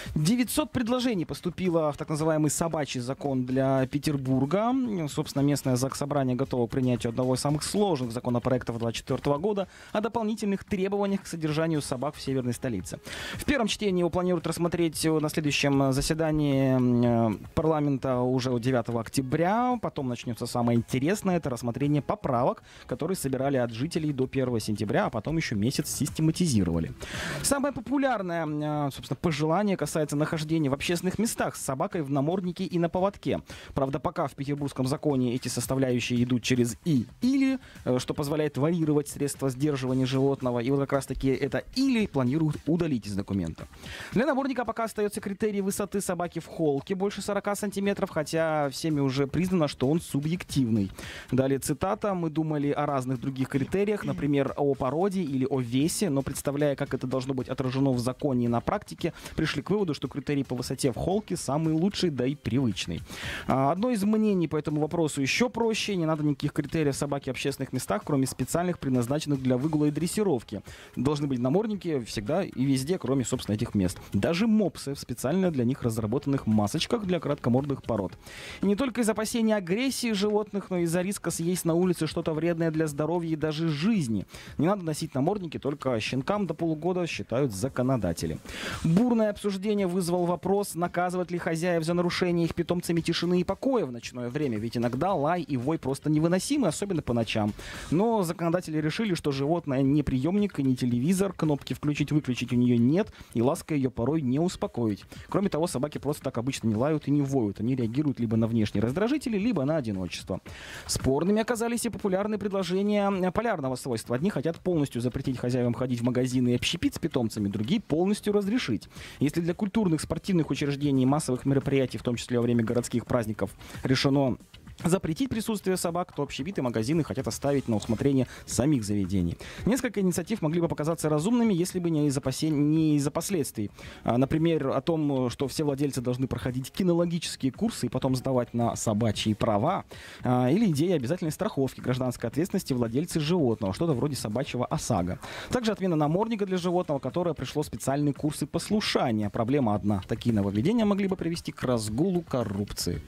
900 предложений поступило в так называемый собачий закон для Петербурга. Собственно, местное Заксобрание готово к принятию одного из самых сложных законопроектов 2024 года о дополнительных требованиях к содержанию собак в северной столице. В первом чтении его планируют рассмотреть на следующем заседании парламента уже 9 октября. Потом начнется самое интересное, это рассмотрение поправок, которые собирали от жителей до 1 сентября, а потом еще месяц систематизировали. Самое популярное, собственно, пожелание касается нахождения в общественных местах с собакой в наморднике и на поводке. Правда, пока в петербургском законе эти составляющие идут через «или», что позволяет варьировать средства сдерживания животного. И вот как раз-таки это «или» планируют удалить из документа. Для намордника пока остается критерий высоты собаки в холке больше 40 сантиметров, хотя всеми уже признано, что он субъективный. Далее цитата. «Мы думали о разных других критериях, например, о породе или о весе, но представляя, как это должно быть отражено в законе и на практике, пришли к выводу, что критерий по высоте в холке самый лучший, да и привычный». Одно из мнений по этому вопросу еще проще. Не надо никаких критериев собаки в общественных местах, кроме специальных, предназначенных для выгула и дрессировки. Должны быть намордники всегда и везде, кроме, собственно, этих мест. Даже мопсы в специально для них разработанных масочках для краткомордых пород. И не только из опасения агрессии животных, но и из-за риска съесть на улице что-то вредное для здоровья и даже жизни. Не надо носить намордники только щенкам до полугода, считают законодатели. Бурное обсуждение вызвал вопрос, наказывать ли хозяев за нарушение их питомцами тишины и покоя в ночное время. Ведь иногда лай и вой просто невыносимы, особенно по ночам. Но законодатели решили, что животное не приемник и не телевизор, кнопки включить-выключить у нее нет, и ласка ее порой не успокоить. Кроме того, собаки просто так обычно не лают и не воют. Они реагируют либо на внешние раздражители, либо на одиночество. Спорными оказались и популярные предложения полярного свойства. Одни хотят полностью запретить хозяевам ходить в магазины и общепит с питомцами, другие полностью разрешить. Если для культурных, спортивных учреждений и массовых мероприятий, в том числе во время городских праздников, решено запретить присутствие собак, то общепиты и магазины хотят оставить на усмотрение самих заведений. Несколько инициатив могли бы показаться разумными, если бы не из-за последствий. Например, о том, что все владельцы должны проходить кинологические курсы и потом сдавать на собачьи права. Или идея обязательной страховки гражданской ответственности владельца животного, что-то вроде собачьего ОСАГО. Также отмена намордника для животного, которое пришло специальные курсы послушания. Проблема одна. Такие нововведения могли бы привести к разгулу коррупции.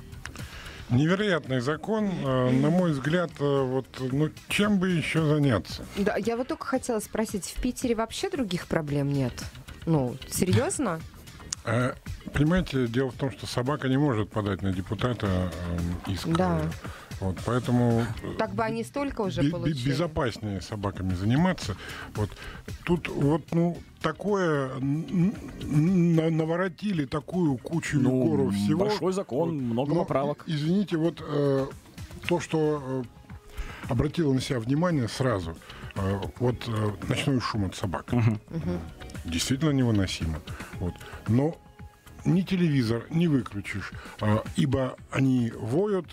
Невероятный закон, на мой взгляд, вот, ну, чем бы еще заняться? Да, я вот только хотела спросить, в Питере вообще других проблем нет? Ну, серьезно? Понимаете, дело в том, что собака не может подать на депутата иск. Да. Вот, поэтому так бы они столько уже получили. Безопаснее собаками заниматься. Вот. Тут вот, ну, такое наворотили такую кучу гору всего. Большой закон, вот, много поправок. Извините, вот то, что обратило на себя внимание сразу, вот ночной шум от собак. Действительно невыносимо. Вот. Но ни телевизор не выключишь, ибо они воют.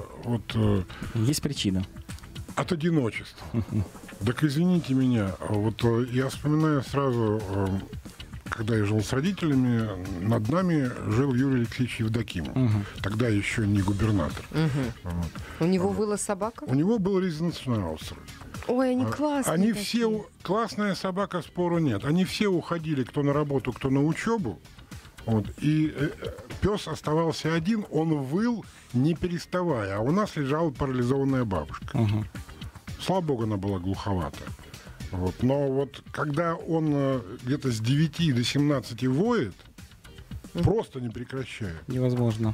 Есть причина. От одиночества. Так извините меня, вот я вспоминаю сразу, когда я жил с родителями, над нами жил Юрий Алексеевич Евдокимов. Тогда еще не губернатор. Вот. У него была собака? У него был резиденц-шнауцер. Ой, они классные. Они такие. все... Классная собака, спору нет. Они все уходили, кто на работу, кто на учебу. Вот. И пес оставался один, он выл, не переставая. А у нас лежала парализованная бабушка. Слава богу, она была глуховата. Вот. Но вот когда он где-то с 9 до 17 воет, просто не прекращая. Невозможно.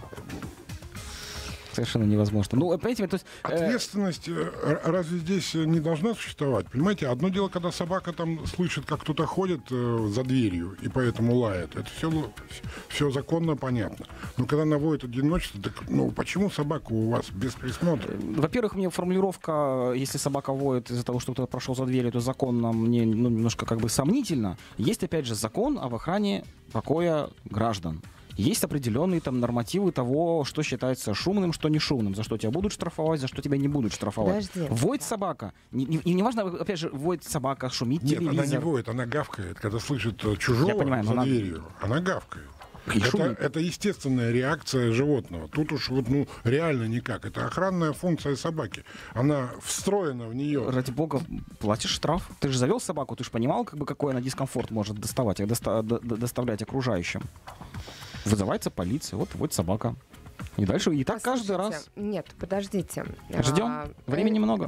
Совершенно невозможно. Ну, понимаете, то есть... Ответственность разве здесь не должна существовать? Понимаете, одно дело, когда собака там слышит, как кто-то ходит за дверью, и поэтому лает. Это все законно, понятно. Но когда она воет одиночество, так почему собака у вас без присмотра? Во-первых, мне формулировка, если собака воет из-за того, что кто-то прошел за дверью, то законно мне немножко как бы сомнительно. Есть, опять же, закон об охране покоя граждан. Есть определенные там нормативы того, что считается шумным, что не шумным, за что тебя будут штрафовать, за что тебя не будут штрафовать. Подожди. Воет собака. Неважно, опять же, воет собака, шумит телевизор. Нет, она не воет, она гавкает. Когда слышит чужого за дверью, она гавкает. Это естественная реакция животного. Тут уж реально никак. Это охранная функция собаки. Она встроена в нее. Ради бога, платишь штраф. Ты же завел собаку, ты же понимал, какой она дискомфорт может доставлять окружающим. Вызывается полиция, вот собака. И дальше, и так каждый раз. Нет, подождите. Ждем. Времени много.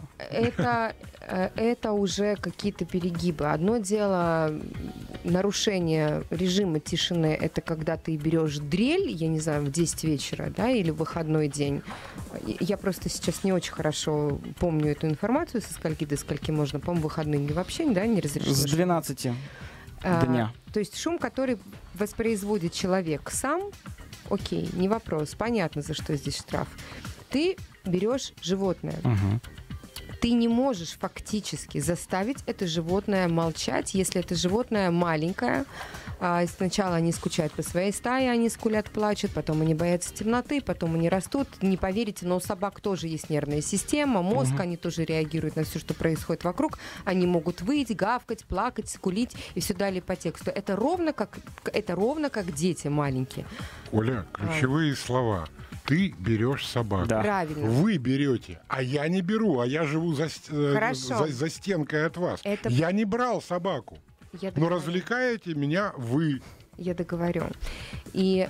Это уже какие-то перегибы. Одно дело нарушение режима тишины. Это когда ты берешь дрель, я не знаю, в 10 вечера, да, или в выходной день. Я просто сейчас не очень хорошо помню эту информацию, со скольки до скольки можно. По-моему, выходные вообще, да, не разрешено. С 12 дня. То есть шум, который воспроизводит человек сам, окей, не вопрос, понятно, за что здесь штраф. Ты берешь животное. Ты не можешь фактически заставить это животное молчать, если это животное маленькое. Сначала они скучают по своей стае, они скулят, плачут, потом они боятся темноты, потом они растут. Не поверите, но у собак тоже есть нервная система, мозг, они тоже реагируют на все, что происходит вокруг. Они могут выйти, гавкать, плакать, скулить и все далее по тексту. Это ровно как дети маленькие. Оля, ключевые слова. Ты берешь собаку. Да. Правильно. Вы берете, а я не беру, а я живу за стенкой от вас. Я не брал собаку. Но развлекаете меня вы. Я договорю. И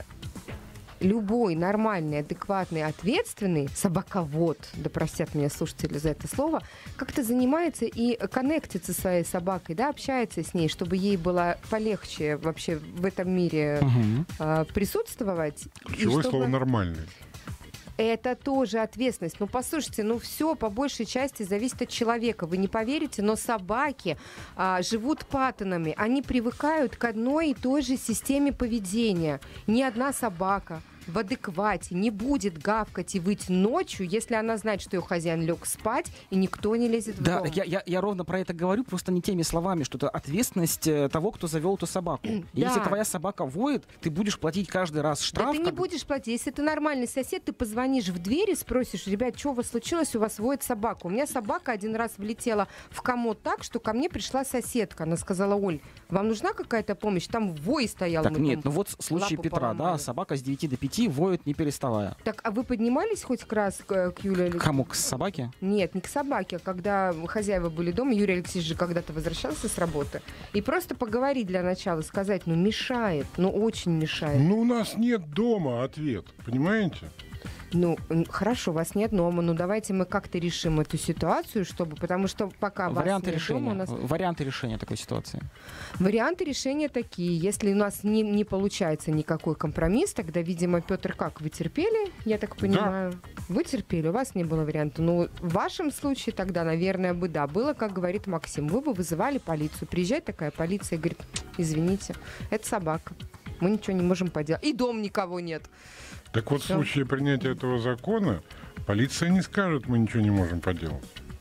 любой нормальный, адекватный, ответственный собаковод, да простят меня слушатели за это слово, как-то занимается и коннектится со своей собакой, да, общается с ней, чтобы ей было полегче вообще в этом мире присутствовать. Ключевое слово «нормальный». Это тоже ответственность. Ну, послушайте, все по большей части зависит от человека. Вы не поверите, но собаки живут паттонами. Они привыкают к одной и той же системе поведения. Ни одна собака в адеквате не будет гавкать и выть ночью, если она знает, что ее хозяин лег спать, и никто не лезет в дом. Да, я ровно про это говорю, просто не теми словами, что это ответственность того, кто завел эту собаку. И если твоя собака воет, ты будешь платить каждый раз штраф. Да ты не будешь платить. Если ты нормальный сосед, ты позвонишь в дверь и спросишь: ребят, что у вас случилось, у вас воет собака. У меня собака один раз влетела в комод так, что ко мне пришла соседка. Она сказала: Оль, вам нужна какая-то помощь? Там вой стоял. Так нет, вот случай Петра, да, собака с 9 до 5 воет не переставая. Так, а вы поднимались хоть раз к Юлии Алексеевичу? Кому, к собаке? Нет, не к собаке. Когда хозяева были дома, Юрий Алексеевич же когда-то возвращался с работы. И просто поговорить для начала, сказать: мешает, очень мешает. У нас нет дома, ответ, понимаете? Хорошо, вас нет дома, давайте мы как-то решим эту ситуацию, потому что пока варианты вас нет решения. дома, у нас... Варианты решения такой ситуации. Варианты решения такие. Если у нас не получается никакой компромисс, тогда, видимо, Петр, как, вы терпели, я так понимаю? Да. Вы терпели, у вас не было варианта. В вашем случае тогда, наверное, было, как говорит Максим, вы бы вызывали полицию. Приезжает такая полиция и говорит: извините, это собака, мы ничего не можем поделать. И дома никого нет. Так вот, в случае принятия этого закона полиция не скажет: мы ничего не можем поделать.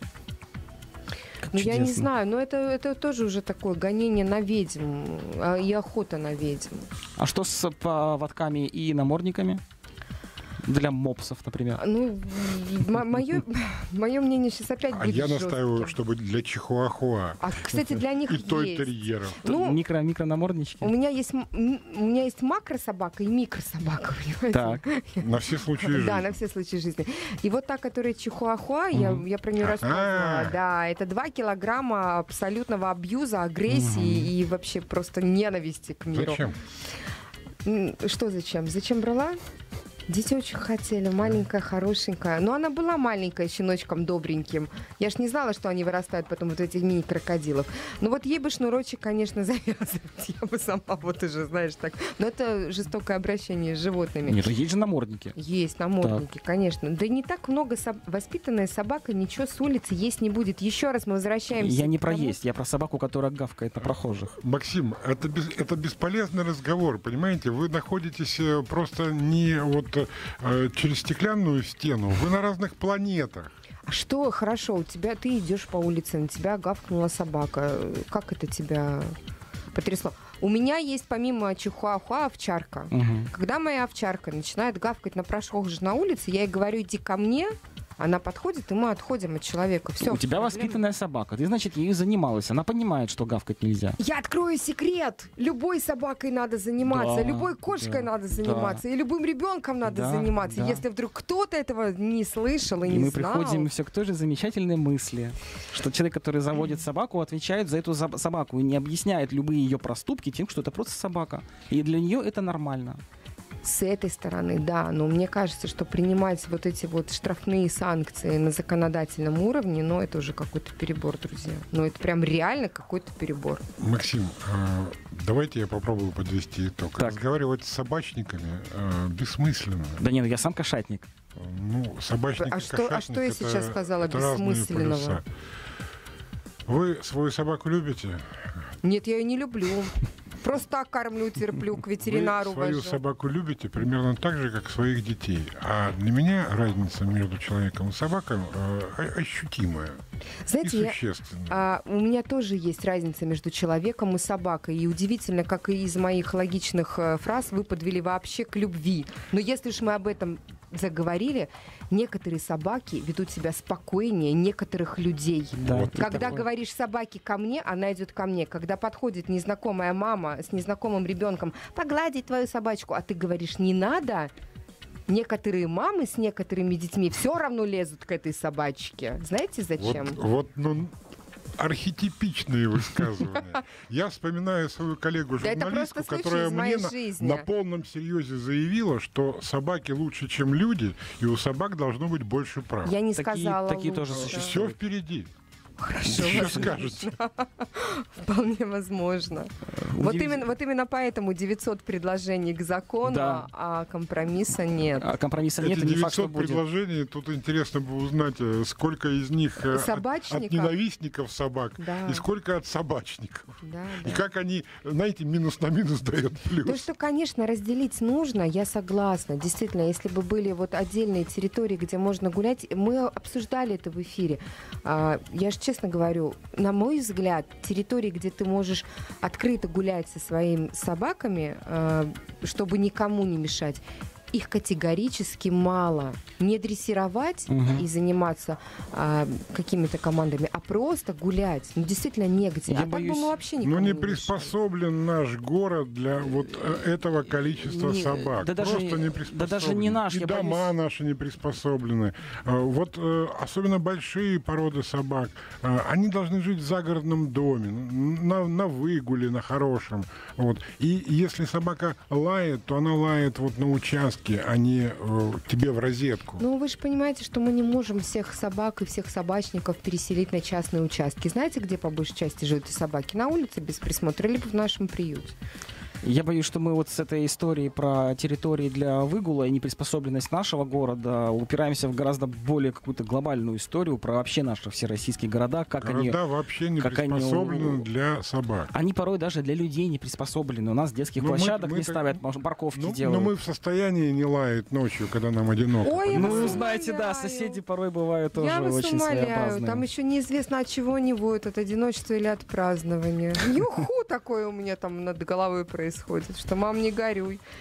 Я не знаю, но это тоже уже такое гонение на ведьм и охота на ведьм. А что с поводками и намордниками? Для мопсов, например. Ну, мое мнение сейчас опять будет я настаиваю, жестким. чтобы для чихуахуа. А, кстати, для них И той есть. терьеров. Ну, Микро-наморднички. у меня есть макрособака и микрособака, понимаете? Так. На все случаи жизни. Да, на все случаи жизни. И вот та, которая чихуахуа, я про нее рассказывала. Да, это 2 килограмма абсолютного абьюза, агрессии и вообще просто ненависти к миру. Зачем? Что зачем? Зачем брала? Дети очень хотели, маленькая, хорошенькая. Но она была маленькая, щеночком добреньким. Я ж не знала, что они вырастают потом вот этих мини-крокодилов. Ну вот ей бы шнурочек, конечно, завязывать. Я бы сама, вот уже, знаешь, так. Но это жестокое обращение с животными. Нет, есть же намордники. Есть намордники, конечно. Да не так много воспитанная собака ничего с улицы есть не будет. Еще раз мы возвращаемся. Я не к про тому- есть, я про собаку, которая гавкает на прохожих. Максим, это бесполезный разговор, понимаете? Вы находитесь просто не вот через стеклянную стену, вы на разных планетах. А что, хорошо, ты идешь по улице, на тебя гавкнула собака. Как это тебя потрясло? У меня есть помимо чихуахуа овчарка. Мгм. Когда моя овчарка начинает гавкать на прохожих на улице, я ей говорю, иди ко мне. Она подходит, и мы отходим от человека. Все, У тебя воспитанная собака. Ты, значит, ею занималась. Она понимает, что гавкать нельзя. Я открою секрет. Любой собакой надо заниматься, Да, любой кошкой да, надо заниматься, и любым ребенком надо Да, заниматься. да. Если вдруг кто-то этого не слышал и И не мы знал. приходим все к той же замечательной мысли, что человек, который заводит собаку, отвечает за эту собаку и не объясняет любые ее проступки тем, что это просто собака. И для нее это нормально. С этой стороны, да, но мне кажется, что принимать вот эти вот штрафные санкции на законодательном уровне, ну, это уже какой-то перебор, друзья. Ну, это прям реально какой-то перебор. Максим, давайте я попробую подвести итог. Так. Разговаривать с собачниками бессмысленно. Да нет, я сам кошатник. Ну, собачник А и что кошатник я это- сейчас сказала это разные бессмысленного? полюса. Вы свою собаку любите? Нет, я ее не люблю. Просто так кормлю, терплю, к ветеринару Вы свою вожу. собаку любите примерно так же, как своих детей. А для меня разница между человеком и собакой ощутимая Знаете, и я, существенная. у меня тоже есть разница между человеком и собакой. И удивительно, как и из моих логичных фраз вы подвели вообще к любви. Но если уж мы об этом заговорили, некоторые собаки ведут себя спокойнее некоторых людей. Да, Вот. Когда такое. говоришь собаке ко мне, она идет ко мне. Когда подходит незнакомая мама с незнакомым ребенком погладить твою собачку, а ты говоришь не надо, некоторые мамы с некоторыми детьми все равно лезут к этой собачке. Знаете зачем? Ну, архетипичные высказывания. Я вспоминаю свою Да это коллегу-журналистку, просто случай которая из моей мне жизни. на полном серьезе заявила, что собаки лучше, чем люди, и у собак должно быть больше прав. Я не Такие- сказала такие лучше. тоже существуют. Все впереди. Хорошо, Что возможно. скажете? Вполне возможно. Вот именно поэтому 900 предложений к закону, Да. а компромисса нет. А компромисса нет, Эти и не факт, что 900 будет. предложений, тут интересно бы узнать, сколько из них от Собачников? ненавистников собак, Да. и сколько от собачников. Да, И да. как они, знаете, минус на минус дает плюс. То, что, конечно, разделить нужно, я согласна. Действительно, если бы были вот отдельные территории, где можно гулять, мы обсуждали это в эфире. Я же честно говорю, на мой взгляд, территории, где ты можешь открыто гулять со своими собаками, чтобы никому не мешать, их категорически мало. Не дрессировать и заниматься какими-то командами, а просто гулять. Ну, действительно, негде. Я А так боюсь, бы мы вообще никому Но не не мешали. приспособлен наш город для вот этого количества Не, собак. да даже- Просто не приспособлен. да даже не наш, И я дома боюсь. наши не приспособлены. Вот особенно большие породы собак, они должны жить в загородном доме, на выгуле, на хорошем. Вот. И если собака лает, то она лает вот на участке, а не тебе в розетку. Ну, вы же понимаете, что мы не можем всех собак и всех собачников переселить на частные участки. Знаете, где по большей части живут эти собаки? На улице без присмотра, либо в нашем приюте. Я боюсь, что мы вот с этой историей про территории для выгула и неприспособленность нашего города упираемся в гораздо более какую-то глобальную историю про вообще наши все российские города, как они... Города вообще не как они приспособлены для собак. Они порой даже для людей не приспособлены. У нас детских Ну, мы- площадок мы не так- ставят, парковки Ну, делают. но мы в состоянии не лаять ночью, когда нам одиноко. Ой, я понимаете? Ну, вас знаете, да, умоляю. соседи порой бывают тоже Я вас очень умоляю, своеобразные. там еще неизвестно, от чего они воют, от одиночества или от празднования. Юху такое у меня там над головой происходит, что мам, не горюй.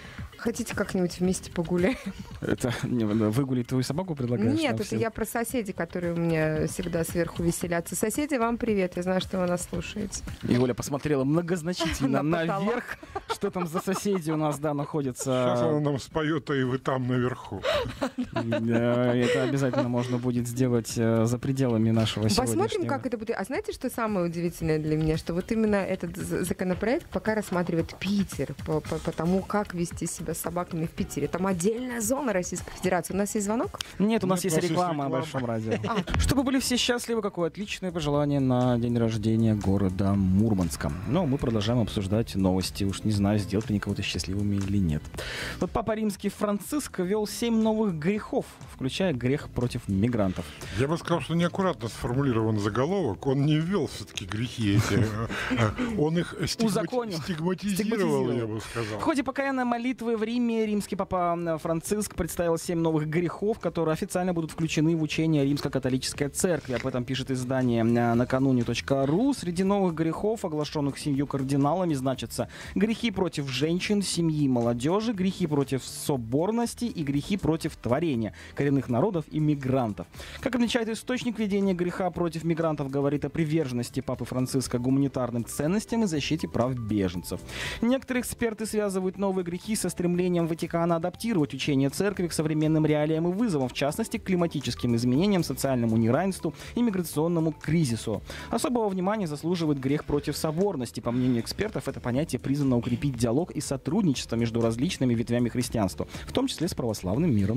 Хотите как-нибудь вместе погуляем? Это выгулить твою собаку предлагаешь? Нет, это я про соседей, которые у меня всегда сверху веселятся. Соседи, вам привет. Я знаю, что вы нас слушаете. И Оля посмотрела многозначительно наверх. Что там за соседи у нас, находятся? Сейчас она нам споет, а и вы там наверху. Это обязательно можно будет сделать за пределами нашего сегодняшнего. Посмотрим, как это будет. А знаете, что самое удивительное для меня? Что вот именно этот законопроект пока рассматривает Питер по тому, как вести себя с собаками в Питере. Там отдельная зона Российской Федерации. У нас есть звонок? Нет, у нас есть реклама о Большом радио. Чтобы были все счастливы, какое отличное пожелание на день рождения города Мурманска. Но мы продолжаем обсуждать новости. Уж не знаю, сделать ли они кого-то счастливыми или нет. Вот Папа Римский Франциск ввел 7 новых грехов, включая грех против мигрантов. Я бы сказал, что неаккуратно сформулирован заголовок. Он не ввел все-таки грехи эти. Он их стигматизировал, я бы сказал. В ходе покаянной молитвы в Риме римский Папа Франциск представил 7 новых грехов, которые официально будут включены в учение Римско-католической церкви. Об этом пишет издание накануне.ру. Среди новых грехов, оглашенных 7 кардиналами, значатся грехи против женщин, семьи, молодежи, грехи против соборности и грехи против творения коренных народов и мигрантов. Как отмечает источник, ведения греха против мигрантов говорит о приверженности Папы Франциска гуманитарным ценностям и защите прав беженцев. Некоторые эксперты связывают новые грехи со стремлением Ватикана адаптировать учение церкви к современным реалиям и вызовам, в частности, к климатическим изменениям, социальному неравенству и миграционному кризису. Особого внимания заслуживает грех против соборности. По мнению экспертов, это понятие призвано укрепить диалог и сотрудничество между различными ветвями христианства, в том числе с православным миром.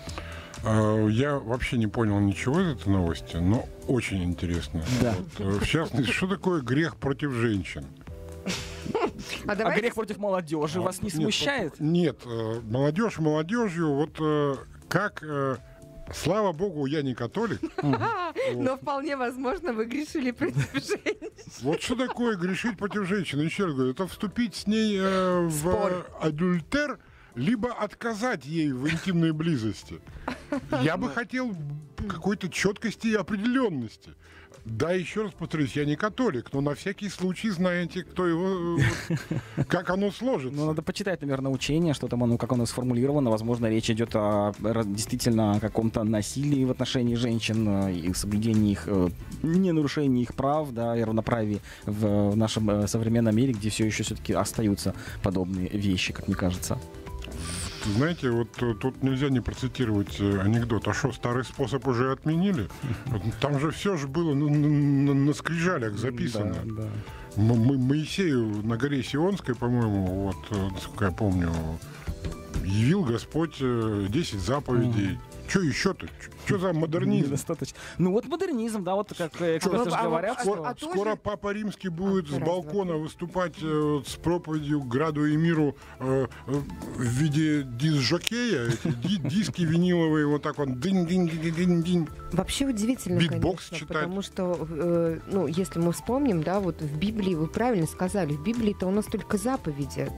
Я вообще не понял ничего из этой новости, но очень интересно. Да. Вот, в частности, что такое грех против женщин? А грех против молодежи вас не смущает? Нет, молодежь молодежью. Вот как... Слава богу, я не католик. Но вполне возможно, вы грешили против женщин. Вот что такое грешить против женщины? Еще раз говорю, это вступить с ней в адюльтер, либо отказать ей в интимной близости. Я бы хотел какой-то четкости и определенности. Да, еще раз повторюсь, я не католик, но на всякий случай знаете, кто его, как оно сложится. Ну, надо почитать, наверное, учение, что там оно, как оно сформулировано. Возможно, речь идет действительно о каком-то насилии в отношении женщин и соблюдении их, не нарушении их прав, да, и равноправии в нашем современном мире, где все еще все-таки остаются подобные вещи, как мне кажется. Знаете, вот тут нельзя не процитировать анекдот. А что, старый способ уже отменили? Там же все же было на скрижалях записано. Да, да. Моисею на горе Сионской, по-моему, вот, насколько я помню, явил Господь 10 заповедей. Что еще-то? Что за модернизм? Недостаточно. Ну вот модернизм, да, вот как эксперты же говорят. Скоро Папа Римский будет с балкона выступать с проповедью «Граду и миру» в виде диск-жокея. Эти диски виниловые, вот так вот дынь-дынь-дынь-дынь. Вообще удивительно, битбокс конечно, читать. потому что, ну, если мы вспомним, да, вот в Библии, вы правильно сказали, в Библии-то у нас только заповеди.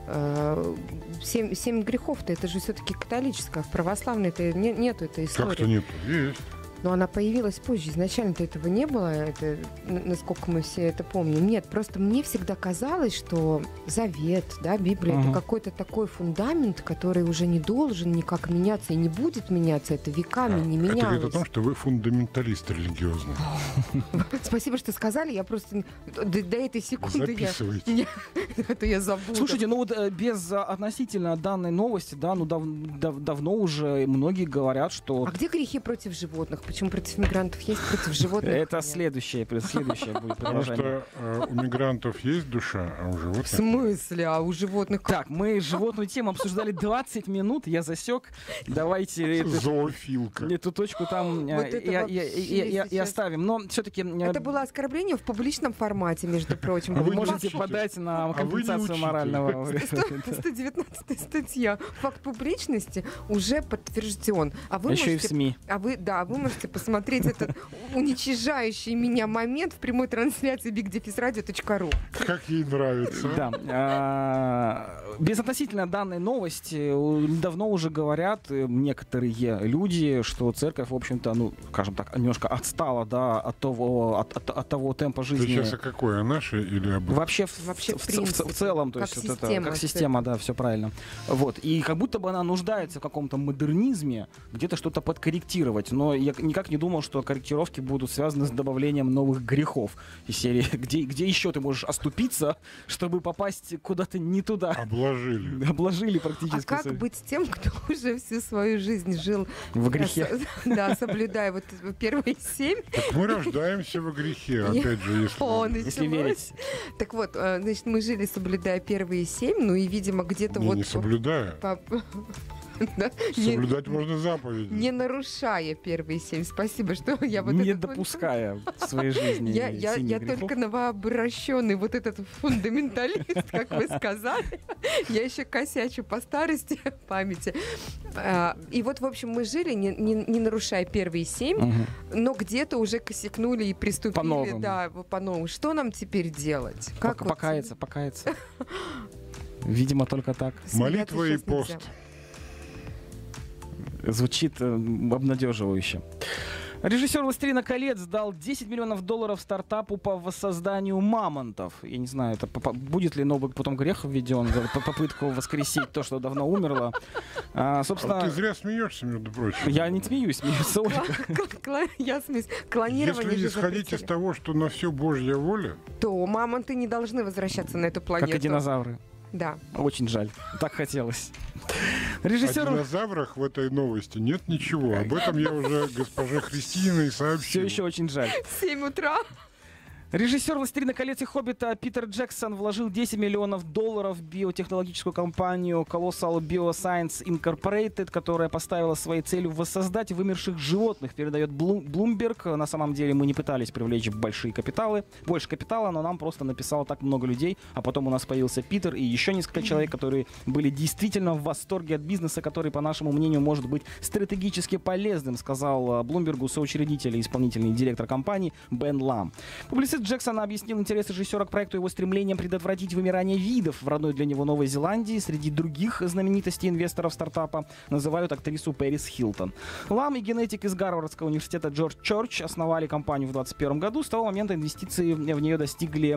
7 грехов-то, это же все-таки католическое, в православной-то нету этой истории. Как-то нет, есть. Но она появилась позже. Изначально-то этого не было, это, насколько мы все это помним. Нет, просто мне всегда казалось, что Завет, да, Библия, это какой-то такой фундамент, который уже не должен никак меняться и не будет меняться. Это веками не менялось. Это говорит о том, что вы фундаменталист религиозный. Спасибо, что сказали. Я просто до этой секунды это я забуду. Слушайте, ну вот без относительно данной новости, да, ну давно уже многие говорят, что... А где грехи против животных? Почему против мигрантов есть, против животных? Это следующее будет продолжение. Потому что у мигрантов есть душа, а у животных... В смысле? А у животных... Так, мы животную тему обсуждали 20 минут, я засек. Давайте... Зоофилка. Эту точку там и оставим. Но все-таки... Это было оскорбление в публичном формате, между прочим. Вы можете подать на компенсацию морального... 119 статья. Факт публичности уже подтвержден. Еще и в СМИ. Вы можете можете посмотреть этот уничижающий меня момент в прямой трансляции bigdefisradio.ru. Как ей нравится. Да. Безотносительно данной новости, давно уже говорят некоторые люди, что церковь, в общем-то, ну, скажем так, немножко отстала, да, от того темпа жизни. Ты сейчас о какой? О нашей или об... Вообще в принципе, целом, то как есть вот система, это, как система, да, все правильно. Вот. И как будто бы она нуждается в каком-то модернизме, где-то что-то подкорректировать. Но я никак не думал, что корректировки будут связаны с добавлением новых грехов. Из серии, где еще ты можешь оступиться, чтобы попасть куда-то не туда. Обложили практически. А как быть с тем, кто уже всю свою жизнь жил в грехе? Да, соблюдая вот первые 7. Так мы рождаемся во грехе, опять же, если верить. Так вот, значит, мы жили, соблюдая первые 7, ну и, видимо, где-то вот... Не соблюдая. Да? Соблюдать можно заповеди. Не нарушая первые 7. Спасибо, что я вот не допуская в своей жизни я только новообращенный вот этот фундаменталист, как вы сказали. Я еще косячу по старости памяти. И вот, в общем, мы жили, не нарушая первые 7, но где-то уже косякнули и приступили. По-новому. Да, по-новому. Что нам теперь делать? Как покаяться. Видимо, только так. Молитва и пост. Звучит обнадеживающе. Режиссер «Властелина колец» дал $10 миллионов стартапу по воссозданию мамонтов. Я не знаю, будет ли новый потом грех введен за попытку воскресить то, что давно умерло. Собственно, ты зря смеешься, между прочим. Я не смеется Ольга. Я смеюсь. Клонирование. Если исходить из того, что на все Божья воля, то мамонты не должны возвращаться на эту планету. Как и динозавры. Да. Очень жаль. Так хотелось. О динозаврах в этой новости нет ничего. Об этом я уже госпоже Христиной сообщил. Все еще очень жаль. 7 утра. Режиссер «Властелина колец» и «Хоббита» Питер Джексон вложил $10 миллионов в биотехнологическую компанию Colossal Bioscience Incorporated, которая поставила своей целью воссоздать вымерших животных, передает Bloomberg. На самом деле мы не пытались привлечь больше капитала, но нам просто написало так много людей, а потом у нас появился Питер и еще несколько человек, которые были действительно в восторге от бизнеса, который, по нашему мнению, может быть стратегически полезным, сказал Bloomberg'у соучредитель и исполнительный директор компании Бен Лам. Публицист Джексон объяснил интерес режиссера к проекту его стремлением предотвратить вымирание видов в родной для него Новой Зеландии. Среди других знаменитостей инвесторов стартапа называют актрису Пэрис Хилтон. Лам и генетик из Гарвардского университета Джордж Чорч основали компанию в 2021 году. С того момента инвестиции в нее достигли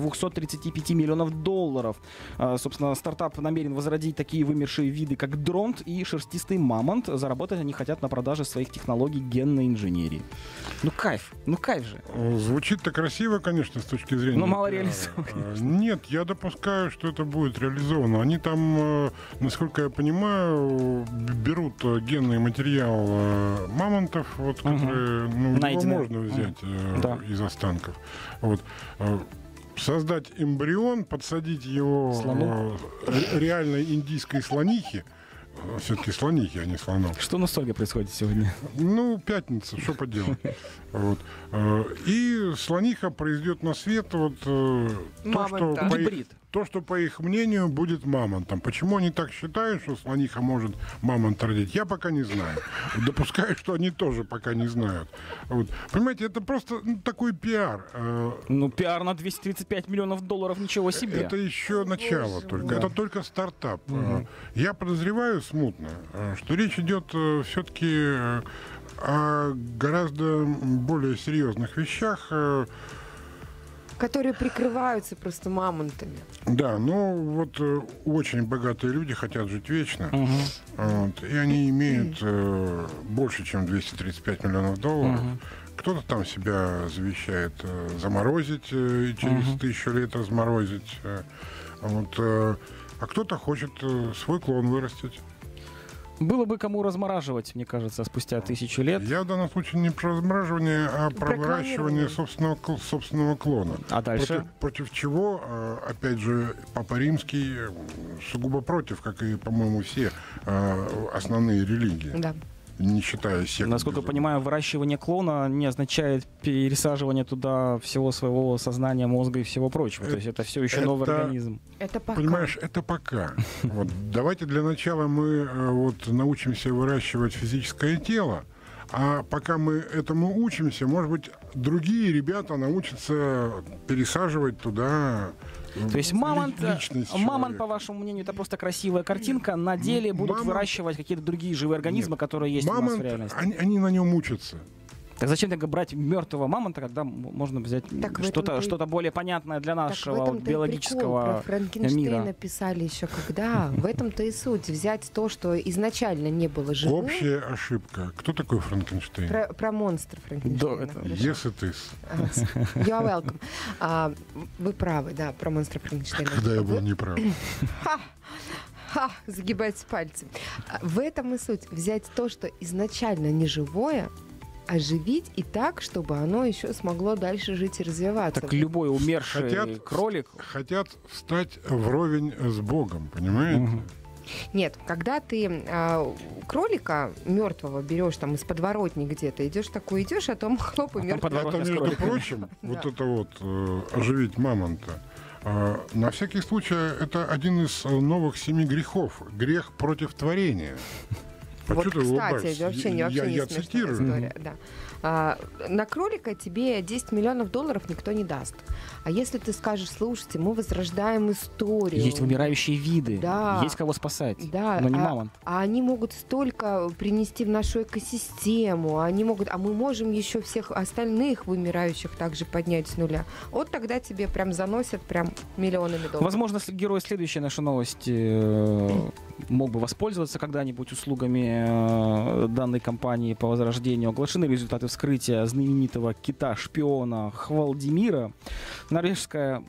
$235 миллионов. Собственно, стартап намерен возродить такие вымершие виды, как дронт и шерстистый мамонт. Заработать они хотят на продаже своих технологий генной инженерии. Ну кайф же. Звучит-то красиво, конечно, с точки зрения... Но мало реализовано. Нет, я допускаю, что это будет реализовано. Они там, насколько я понимаю, берут генный материал мамонтов, вот, которые его можно взять из останков. Вот. Создать эмбрион, подсадить его реальной индийской слонихи. Все-таки слонихи, а не слонов. Что на столе происходит сегодня? Пятница, что поделать. Вот. И слониха произведет на свет то, что по их мнению будет мамонтом. Почему они так считают, что слониха может мамонта родить, я пока не знаю. Допускаю, что они тоже пока не знают. Вот. Понимаете, это просто такой пиар. Пиар на $235 миллионов, ничего себе. Это еще начало только. Да. Это только стартап. Я подозреваю смутно, что речь идет все-таки о гораздо более серьезных вещах, которые прикрываются просто мамонтами. Да, очень богатые люди хотят жить вечно. И они имеют больше, чем $235 миллионов. Кто-то там себя завещает заморозить и через 1000 лет разморозить. А кто-то хочет свой клон вырастить. Было бы кому размораживать, мне кажется, спустя 1000 лет. Я в данном случае не про размораживание, а про выращивание собственного клона. А дальше? Против чего, опять же, Папа Римский сугубо против, как и, по-моему, все основные религии. Да. Не считая сект. Насколько я понимаю, выращивание клона не означает пересаживание туда всего своего сознания, мозга и всего прочего. То есть это все еще новый организм. Это пока. Понимаешь, это пока. Давайте для начала мы научимся выращивать физическое тело, А пока мы этому учимся, может быть, другие ребята научатся пересаживать туда. То есть мамонт, личность мамонт, по человека. вашему мнению, это просто красивая картинка. На деле будут Мамонт- выращивать какие-то другие живые организмы, которые есть у нас в Мамонт, реальности. они на нем учатся. Так зачем тогда брать мертвого мамонта, когда можно взять Так в что-то, этом-то и- что-то более понятное для Так в нашего этом-то и прикол. Про биологического Франкенштейна мира? писали еще когда. В этом-то и суть. Взять то, что изначально не было живым. Общая ошибка. Кто такой Франкенштейн? Про монстра Франкенштейна. Да, это- хорошо. Yes, it is. You are welcome. Вы правы, да, про монстра Франкенштейна. Когда я был неправ. Загибайте пальцы. В этом и суть. Взять то, что изначально не живое, оживить и так, чтобы оно еще смогло дальше жить и развиваться. Так любой умерший Хотят- кролик. Хотят встать вровень с Богом, понимаете? Мгм. Нет, когда ты кролика мертвого берешь там из подворотни где-то, идешь такой, идешь, а там хлоп и там мертвый. подворотня Это, с между кроликами. прочим, вот Да. это вот оживить мамонта. На всякий случай, это один из новых 7 грехов. Грех против творения. А Вот, чё ты кстати, улыбаешься? это вообще не я смешная цитирую. история. Да. На кролика тебе 10 миллионов долларов никто не даст. А если ты скажешь, слушайте, мы возрождаем историю. Есть вымирающие виды, Да. есть кого спасать, Да, но не мамонт. а они могут столько принести в нашу экосистему, мы можем еще всех остальных вымирающих также поднять с нуля. Вот тогда тебе прям заносят прям миллионами долларов. Возможно, герой следующей нашей новости мог бы воспользоваться когда-нибудь услугами данной компании по возрождению. Оглашены результаты вскрытия знаменитого кита-шпиона Хвалдимира. Норвежская...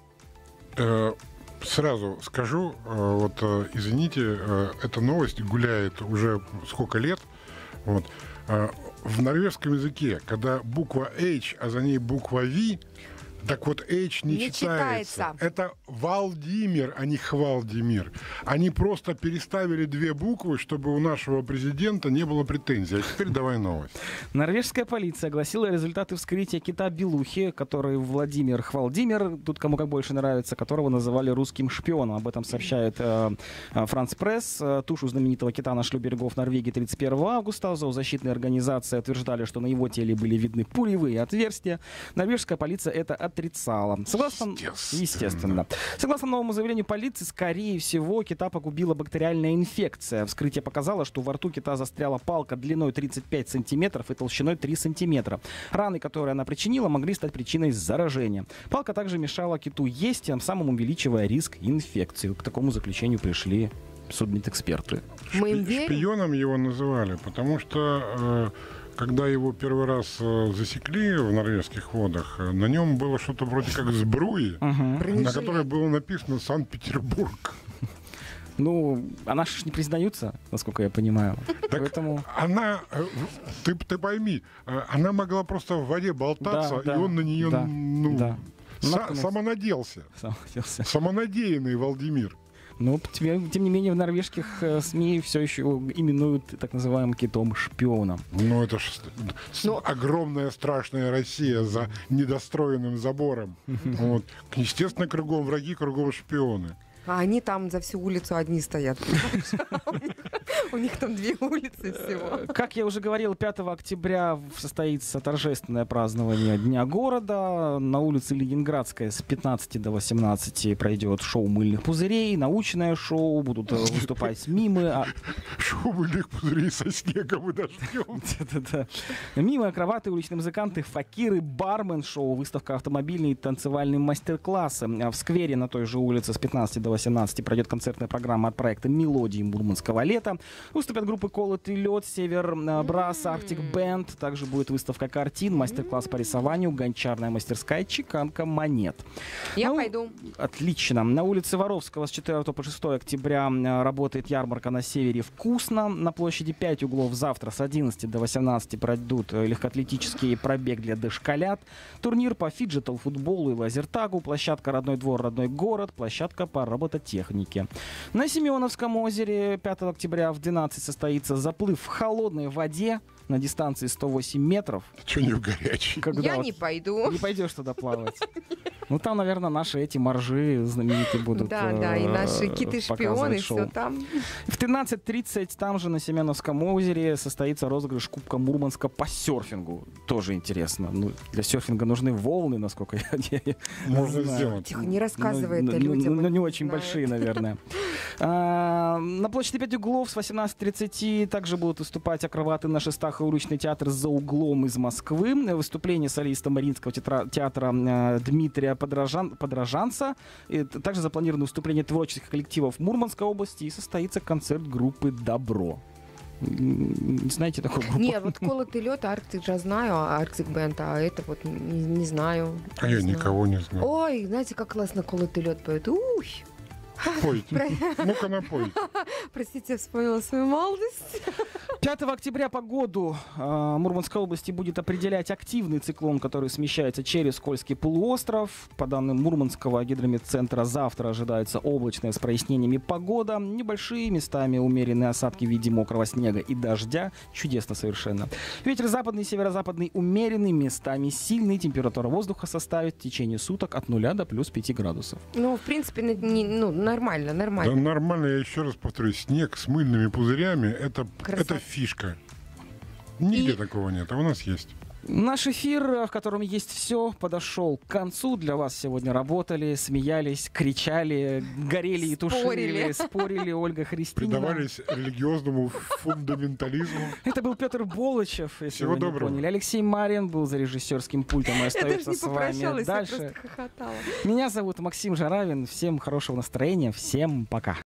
Сразу скажу, извините, эта новость гуляет уже сколько лет. Вот. В норвежском языке, когда буква H, а за ней буква V, так вот H не Не читается. читается. Это Валдимир, а не Хвалдимир. Они просто переставили 2 буквы, чтобы у нашего президента не было претензий. А теперь давай новость. Норвежская полиция огласила результаты вскрытия кита-белухи, который Владимир Хвалдимир, тут кому как больше нравится, которого называли русским шпионом. Об этом сообщает Франц Пресс. Тушу знаменитого кита нашли у берегов Норвегии 31 августа. Зоозащитные организации утверждали, что на его теле были видны пулевые отверстия. Норвежская полиция это отрицала. Естественно. Согласно новому заявлению полиции, скорее всего, кита погубила бактериальная инфекция. Вскрытие показало, что во рту кита застряла палка длиной 35 сантиметров и толщиной 3 сантиметра. Раны, которые она причинила, могли стать причиной заражения. Палка также мешала киту есть, тем самым увеличивая риск инфекции. К такому заключению пришли судмедэксперты. Мы им верим? Шпионом его называли, потому что когда его первый раз засекли в норвежских водах, на нем было что-то вроде как сбруи, на которой было написано «Санкт-Петербург». Ну, она ж не признаются, насколько я понимаю. Так Поэтому... она, ты пойми, она могла просто в воде болтаться, Да, и он на нее да. Наткнулся. самонаделся. Самоделся. Самонадеянный Валдимир. Но тем не менее в норвежских СМИ все еще именуют так называемым китом-шпионом. Ну, это ж Но- огромная страшная Россия за недостроенным забором. Вот. Естественно, кругом враги, кругом шпионы. А они там за всю улицу одни стоят. У них там 2 улицы всего. Как я уже говорил, 5 октября состоится торжественное празднование Дня города. На улице Ленинградская с 15 до 18 пройдет шоу мыльных пузырей, научное шоу, будут выступать мимы. Шоу мыльных пузырей со снегом и дождем. Да-да-да. Мимы, акробаты, уличные музыканты, факиры, бармен, шоу, выставка автомобильные и танцевальные мастер-классы. В сквере на той же улице с 15 до 18 пройдет концертная программа от проекта «Мелодии Мурманского лета». Выступят группы «Колотый лед», «Север Брас», «Арктик Бенд». Также будет выставка картин, мастер-класс по рисованию, гончарная мастерская, чеканка монет. Я Ну, пойду. Отлично. На улице Воровского с 4 по 6 октября работает ярмарка на севере «Вкусно». На площади 5 углов завтра с 11 до 18 пройдут легкоатлетический пробег для дошколят, турнир по фиджитал-футболу и лазертагу, площадка «Родной двор, родной город», площадка по робототехнике. На Семеновском озере 5 октября в 12 состоится заплыв в холодной воде на дистанции 108 метров. Что не в горячей? Когда Я вот не пойду. не пойдешь туда плавать. Ну, там, наверное, наши эти моржи знаменитые будут. Да, и наши киты-шпионы, все там. В 13:30 там же на Семеновском озере состоится розыгрыш Кубка Мурманска по серфингу. Тоже интересно. Ну, для серфинга нужны волны, насколько я Можно знаю. сделать. Тихо, не рассказывай это людям. Ну, не очень знают. большие, наверное. На площади 5 углов с 18:30 также будут выступать акробаты на шестах и уличный театр «За углом» из Москвы. Выступление солиста Мариинского театра Дмитрия Подражанца. Также запланировано выступление творческих коллективов Мурманской области и состоится концерт группы «Добро». Не знаете такую группу? Не, вот «Колотый лед», Арктик же знаю, Арктик Бенд, а это вот не знаю. А я никого не знаю. Ой, знаете, как классно «Колотый лед» поет. Уй! Пойте. Ну-ка напойте. Простите, я вспомнила свою молодость. 5 октября погоду Мурманской области будет определять активный циклон, который смещается через Кольский полуостров. По данным Мурманского гидрометцентра, завтра ожидается облачная с прояснениями погода. Небольшие местами умеренные осадки в виде мокрого снега и дождя. Чудесно совершенно. Ветер западный, северо-западный умеренный, местами сильный. Температура воздуха составит в течение суток от 0 до плюс 5 градусов. Ну, в принципе, нормально. Да нормально, я еще раз повторюсь, снег с мыльными пузырями это фишка. Нигде такого нет, а у нас есть. Наш эфир, в котором есть все, подошел к концу. Для вас сегодня работали, смеялись, кричали, горели и тушили, спорили Ольга Христинина. Предавались религиозному фундаментализму. Это был Петр Болычев, если Всего вы не доброго. поняли. Алексей Марин был за режиссерским пультом и Я даже остается не с вами попрощалась, я дальше. просто хохотала. Меня зовут Максим Жаравин. Всем хорошего настроения, всем пока.